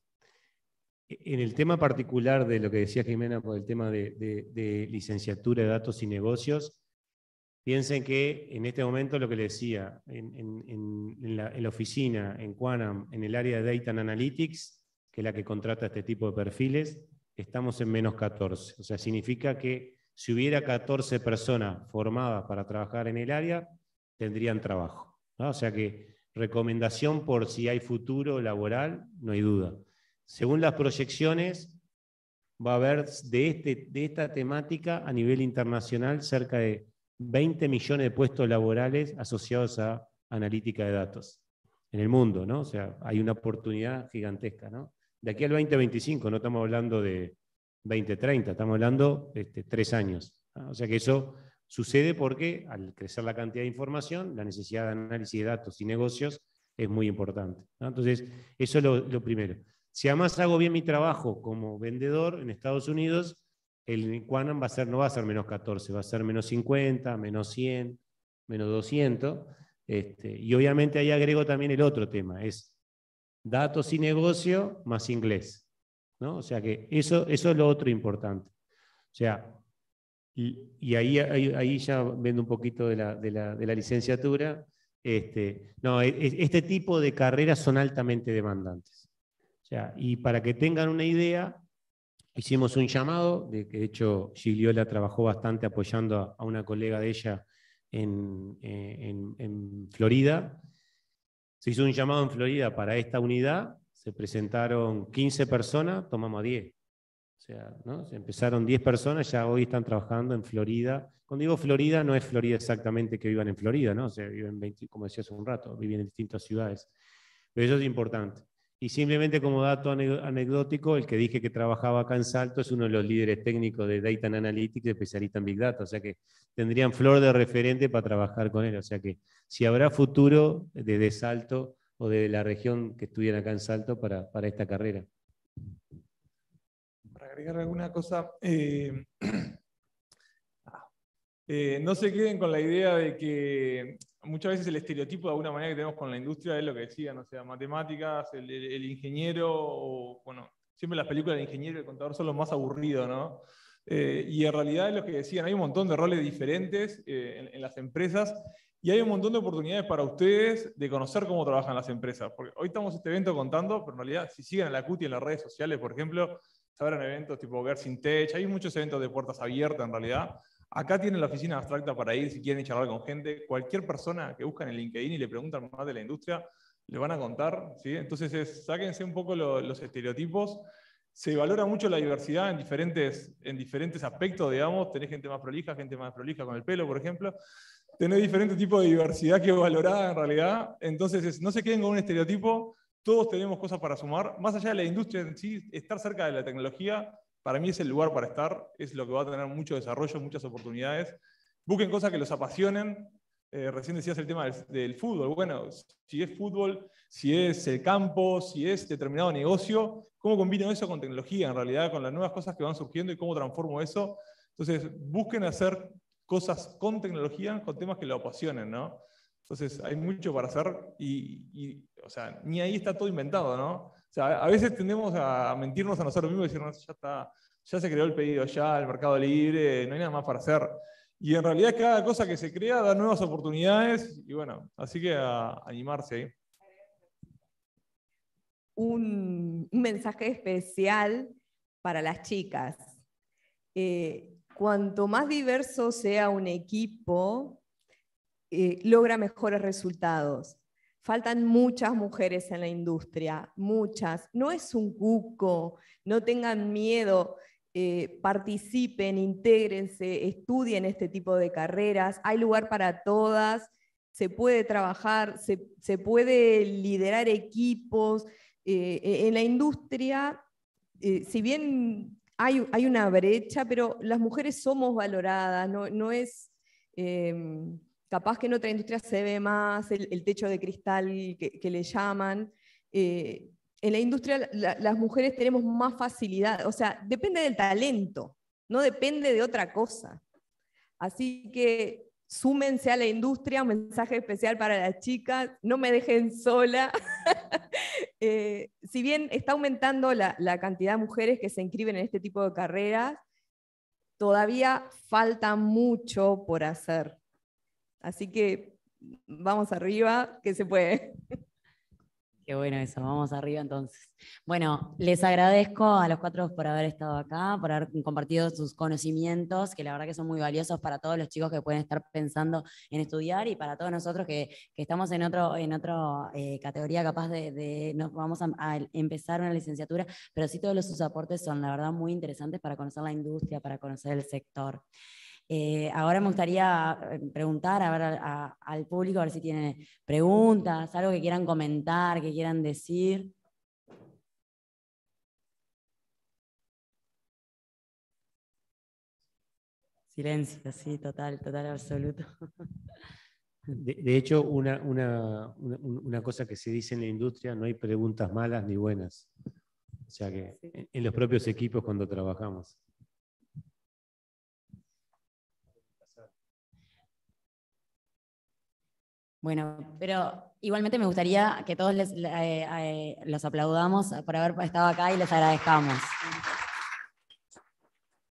En el tema particular de lo que decía Jimena, por el tema de, de, de licenciatura de datos y negocios, piensen que en este momento lo que les decía, en, en, en, la, en la oficina, en Quanam, en el área de Data and Analytics, que es la que contrata este tipo de perfiles, estamos en menos catorce. O sea, significa que si hubiera catorce personas formadas para trabajar en el área, tendrían trabajo, ¿no? O sea que recomendación por si hay futuro laboral, no hay duda. Según las proyecciones, va a haber de, este, de esta temática a nivel internacional cerca de veinte millones de puestos laborales asociados a analítica de datos en el mundo, ¿no? O sea, hay una oportunidad gigantesca, ¿no? De aquí al veinte veinticinco, no estamos hablando de veinte treinta, estamos hablando de este, tres años, ¿no? O sea que eso sucede porque al crecer la cantidad de información, la necesidad de análisis de datos y negocios es muy importante, ¿no? Entonces, eso es lo, lo primero. Si además hago bien mi trabajo como vendedor en Estados Unidos, el Quanam va a ser, no va a ser menos catorce, va a ser menos cincuenta, menos cien, menos doscientos. Este, y obviamente ahí agrego también el otro tema, es datos y negocio más inglés, ¿no? O sea que eso, eso es lo otro importante. O sea, y, y ahí, ahí, ahí ya vendo un poquito de la, de la, de la licenciatura. Este, no, este tipo de carreras son altamente demandantes. O sea, y para que tengan una idea, hicimos un llamado, de que de hecho Gigliola trabajó bastante apoyando a, a una colega de ella en, en, en Florida. Se hizo un llamado en Florida para esta unidad, se presentaron quince personas, tomamos a diez. O sea, ¿no? Se empezaron diez personas, ya hoy están trabajando en Florida. Cuando digo Florida, no es Florida exactamente que vivan en Florida, ¿no? O sea, viven veinte, como decía hace un rato, viven en distintas ciudades. Pero eso es importante. Y simplemente como dato anecdótico, el que dije que trabajaba acá en Salto es uno de los líderes técnicos de Data and Analytics, especialista en Big Data. O sea que tendrían flor de referente para trabajar con él. O sea que si habrá futuro desde Salto o de la región que estuvieran acá en Salto para, para esta carrera. Para agregar alguna cosa, eh, eh, no se queden con la idea de que muchas veces el estereotipo de alguna manera que tenemos con la industria es lo que decían, o sea, matemáticas, el, el, el ingeniero, o, bueno, siempre las películas del ingeniero y el contador son los más aburridos, ¿no? Eh, y en realidad es lo que decían, hay un montón de roles diferentes eh, en, en las empresas y hay un montón de oportunidades para ustedes de conocer cómo trabajan las empresas. Porque hoy estamos en este evento contando, pero en realidad si siguen a la CUTI en las redes sociales, por ejemplo, sabrán eventos tipo Girls in Tech, hay muchos eventos de puertas abiertas en realidad. Acá tienen la oficina abstracta para ir si quieren charlar con gente. Cualquier persona que buscan en LinkedIn y le preguntan más de la industria, le van a contar, ¿sí? Entonces, es, sáquense un poco lo, los estereotipos. Se valora mucho la diversidad en diferentes, en diferentes aspectos, digamos. Tenés gente más prolija, gente más prolija con el pelo, por ejemplo. tener diferentes tipos de diversidad que valorar en realidad. Entonces, es, no se queden con un estereotipo, todos tenemos cosas para sumar. Más allá de la industria en sí, estar cerca de la tecnología, para mí es el lugar para estar, es lo que va a tener mucho desarrollo, muchas oportunidades. Busquen cosas que los apasionen. Eh, recién decías el tema del, del fútbol. Bueno, si es fútbol, si es el campo, si es determinado negocio, ¿cómo combino eso con tecnología en realidad, con las nuevas cosas que van surgiendo y cómo transformo eso? Entonces, busquen hacer cosas con tecnología, con temas que lo apasionen, ¿no? Entonces, hay mucho para hacer y, y, o sea, ni ahí está todo inventado, ¿no? O sea, a veces tendemos a mentirnos a nosotros mismos y decirnos, ya está, ya se creó el pedido, ya el mercado libre, no hay nada más para hacer. Y en realidad cada cosa que se crea da nuevas oportunidades y bueno, así que a, a animarse ahí. Un, un mensaje especial para las chicas. Eh, cuanto más diverso sea un equipo, eh, logra mejores resultados. Faltan muchas mujeres en la industria, muchas. No es un cuco, no tengan miedo. Eh, participen, intégrense, estudien este tipo de carreras, hay lugar para todas, se puede trabajar, se, se puede liderar equipos. Eh, en la industria, eh, si bien hay, hay una brecha, pero las mujeres somos valoradas, no, no es... Eh, capaz que en otra industria se ve más el, el techo de cristal que, que le llaman. Eh, En la industria la, las mujeres tenemos más facilidad, o sea, depende del talento, no depende de otra cosa. Así que súmense a la industria, un mensaje especial para las chicas, no me dejen sola. eh, si bien está aumentando la, la cantidad de mujeres que se inscriben en este tipo de carreras, todavía falta mucho por hacer. Así que vamos arriba, que se puede. Qué bueno eso, vamos arriba entonces. Bueno, les agradezco a los cuatro por haber estado acá, por haber compartido sus conocimientos, que la verdad que son muy valiosos para todos los chicos que pueden estar pensando en estudiar y para todos nosotros que, que estamos en otra en otro, eh, categoría capaz de, de no vamos a, a empezar una licenciatura, pero sí todos los sus aportes son la verdad muy interesantes para conocer la industria, para conocer el sector. Eh, ahora me gustaría preguntar a ver, a, a, al público, a ver si tienen preguntas, algo que quieran comentar, que quieran decir. Silencio, sí, total, total, absoluto. De, de hecho, una, una, una, una cosa que se dice en la industria, no hay preguntas malas ni buenas. O sea que en, en los propios equipos cuando trabajamos. Bueno, pero igualmente me gustaría que todos les, eh, eh, los aplaudamos por haber estado acá y les agradezcamos.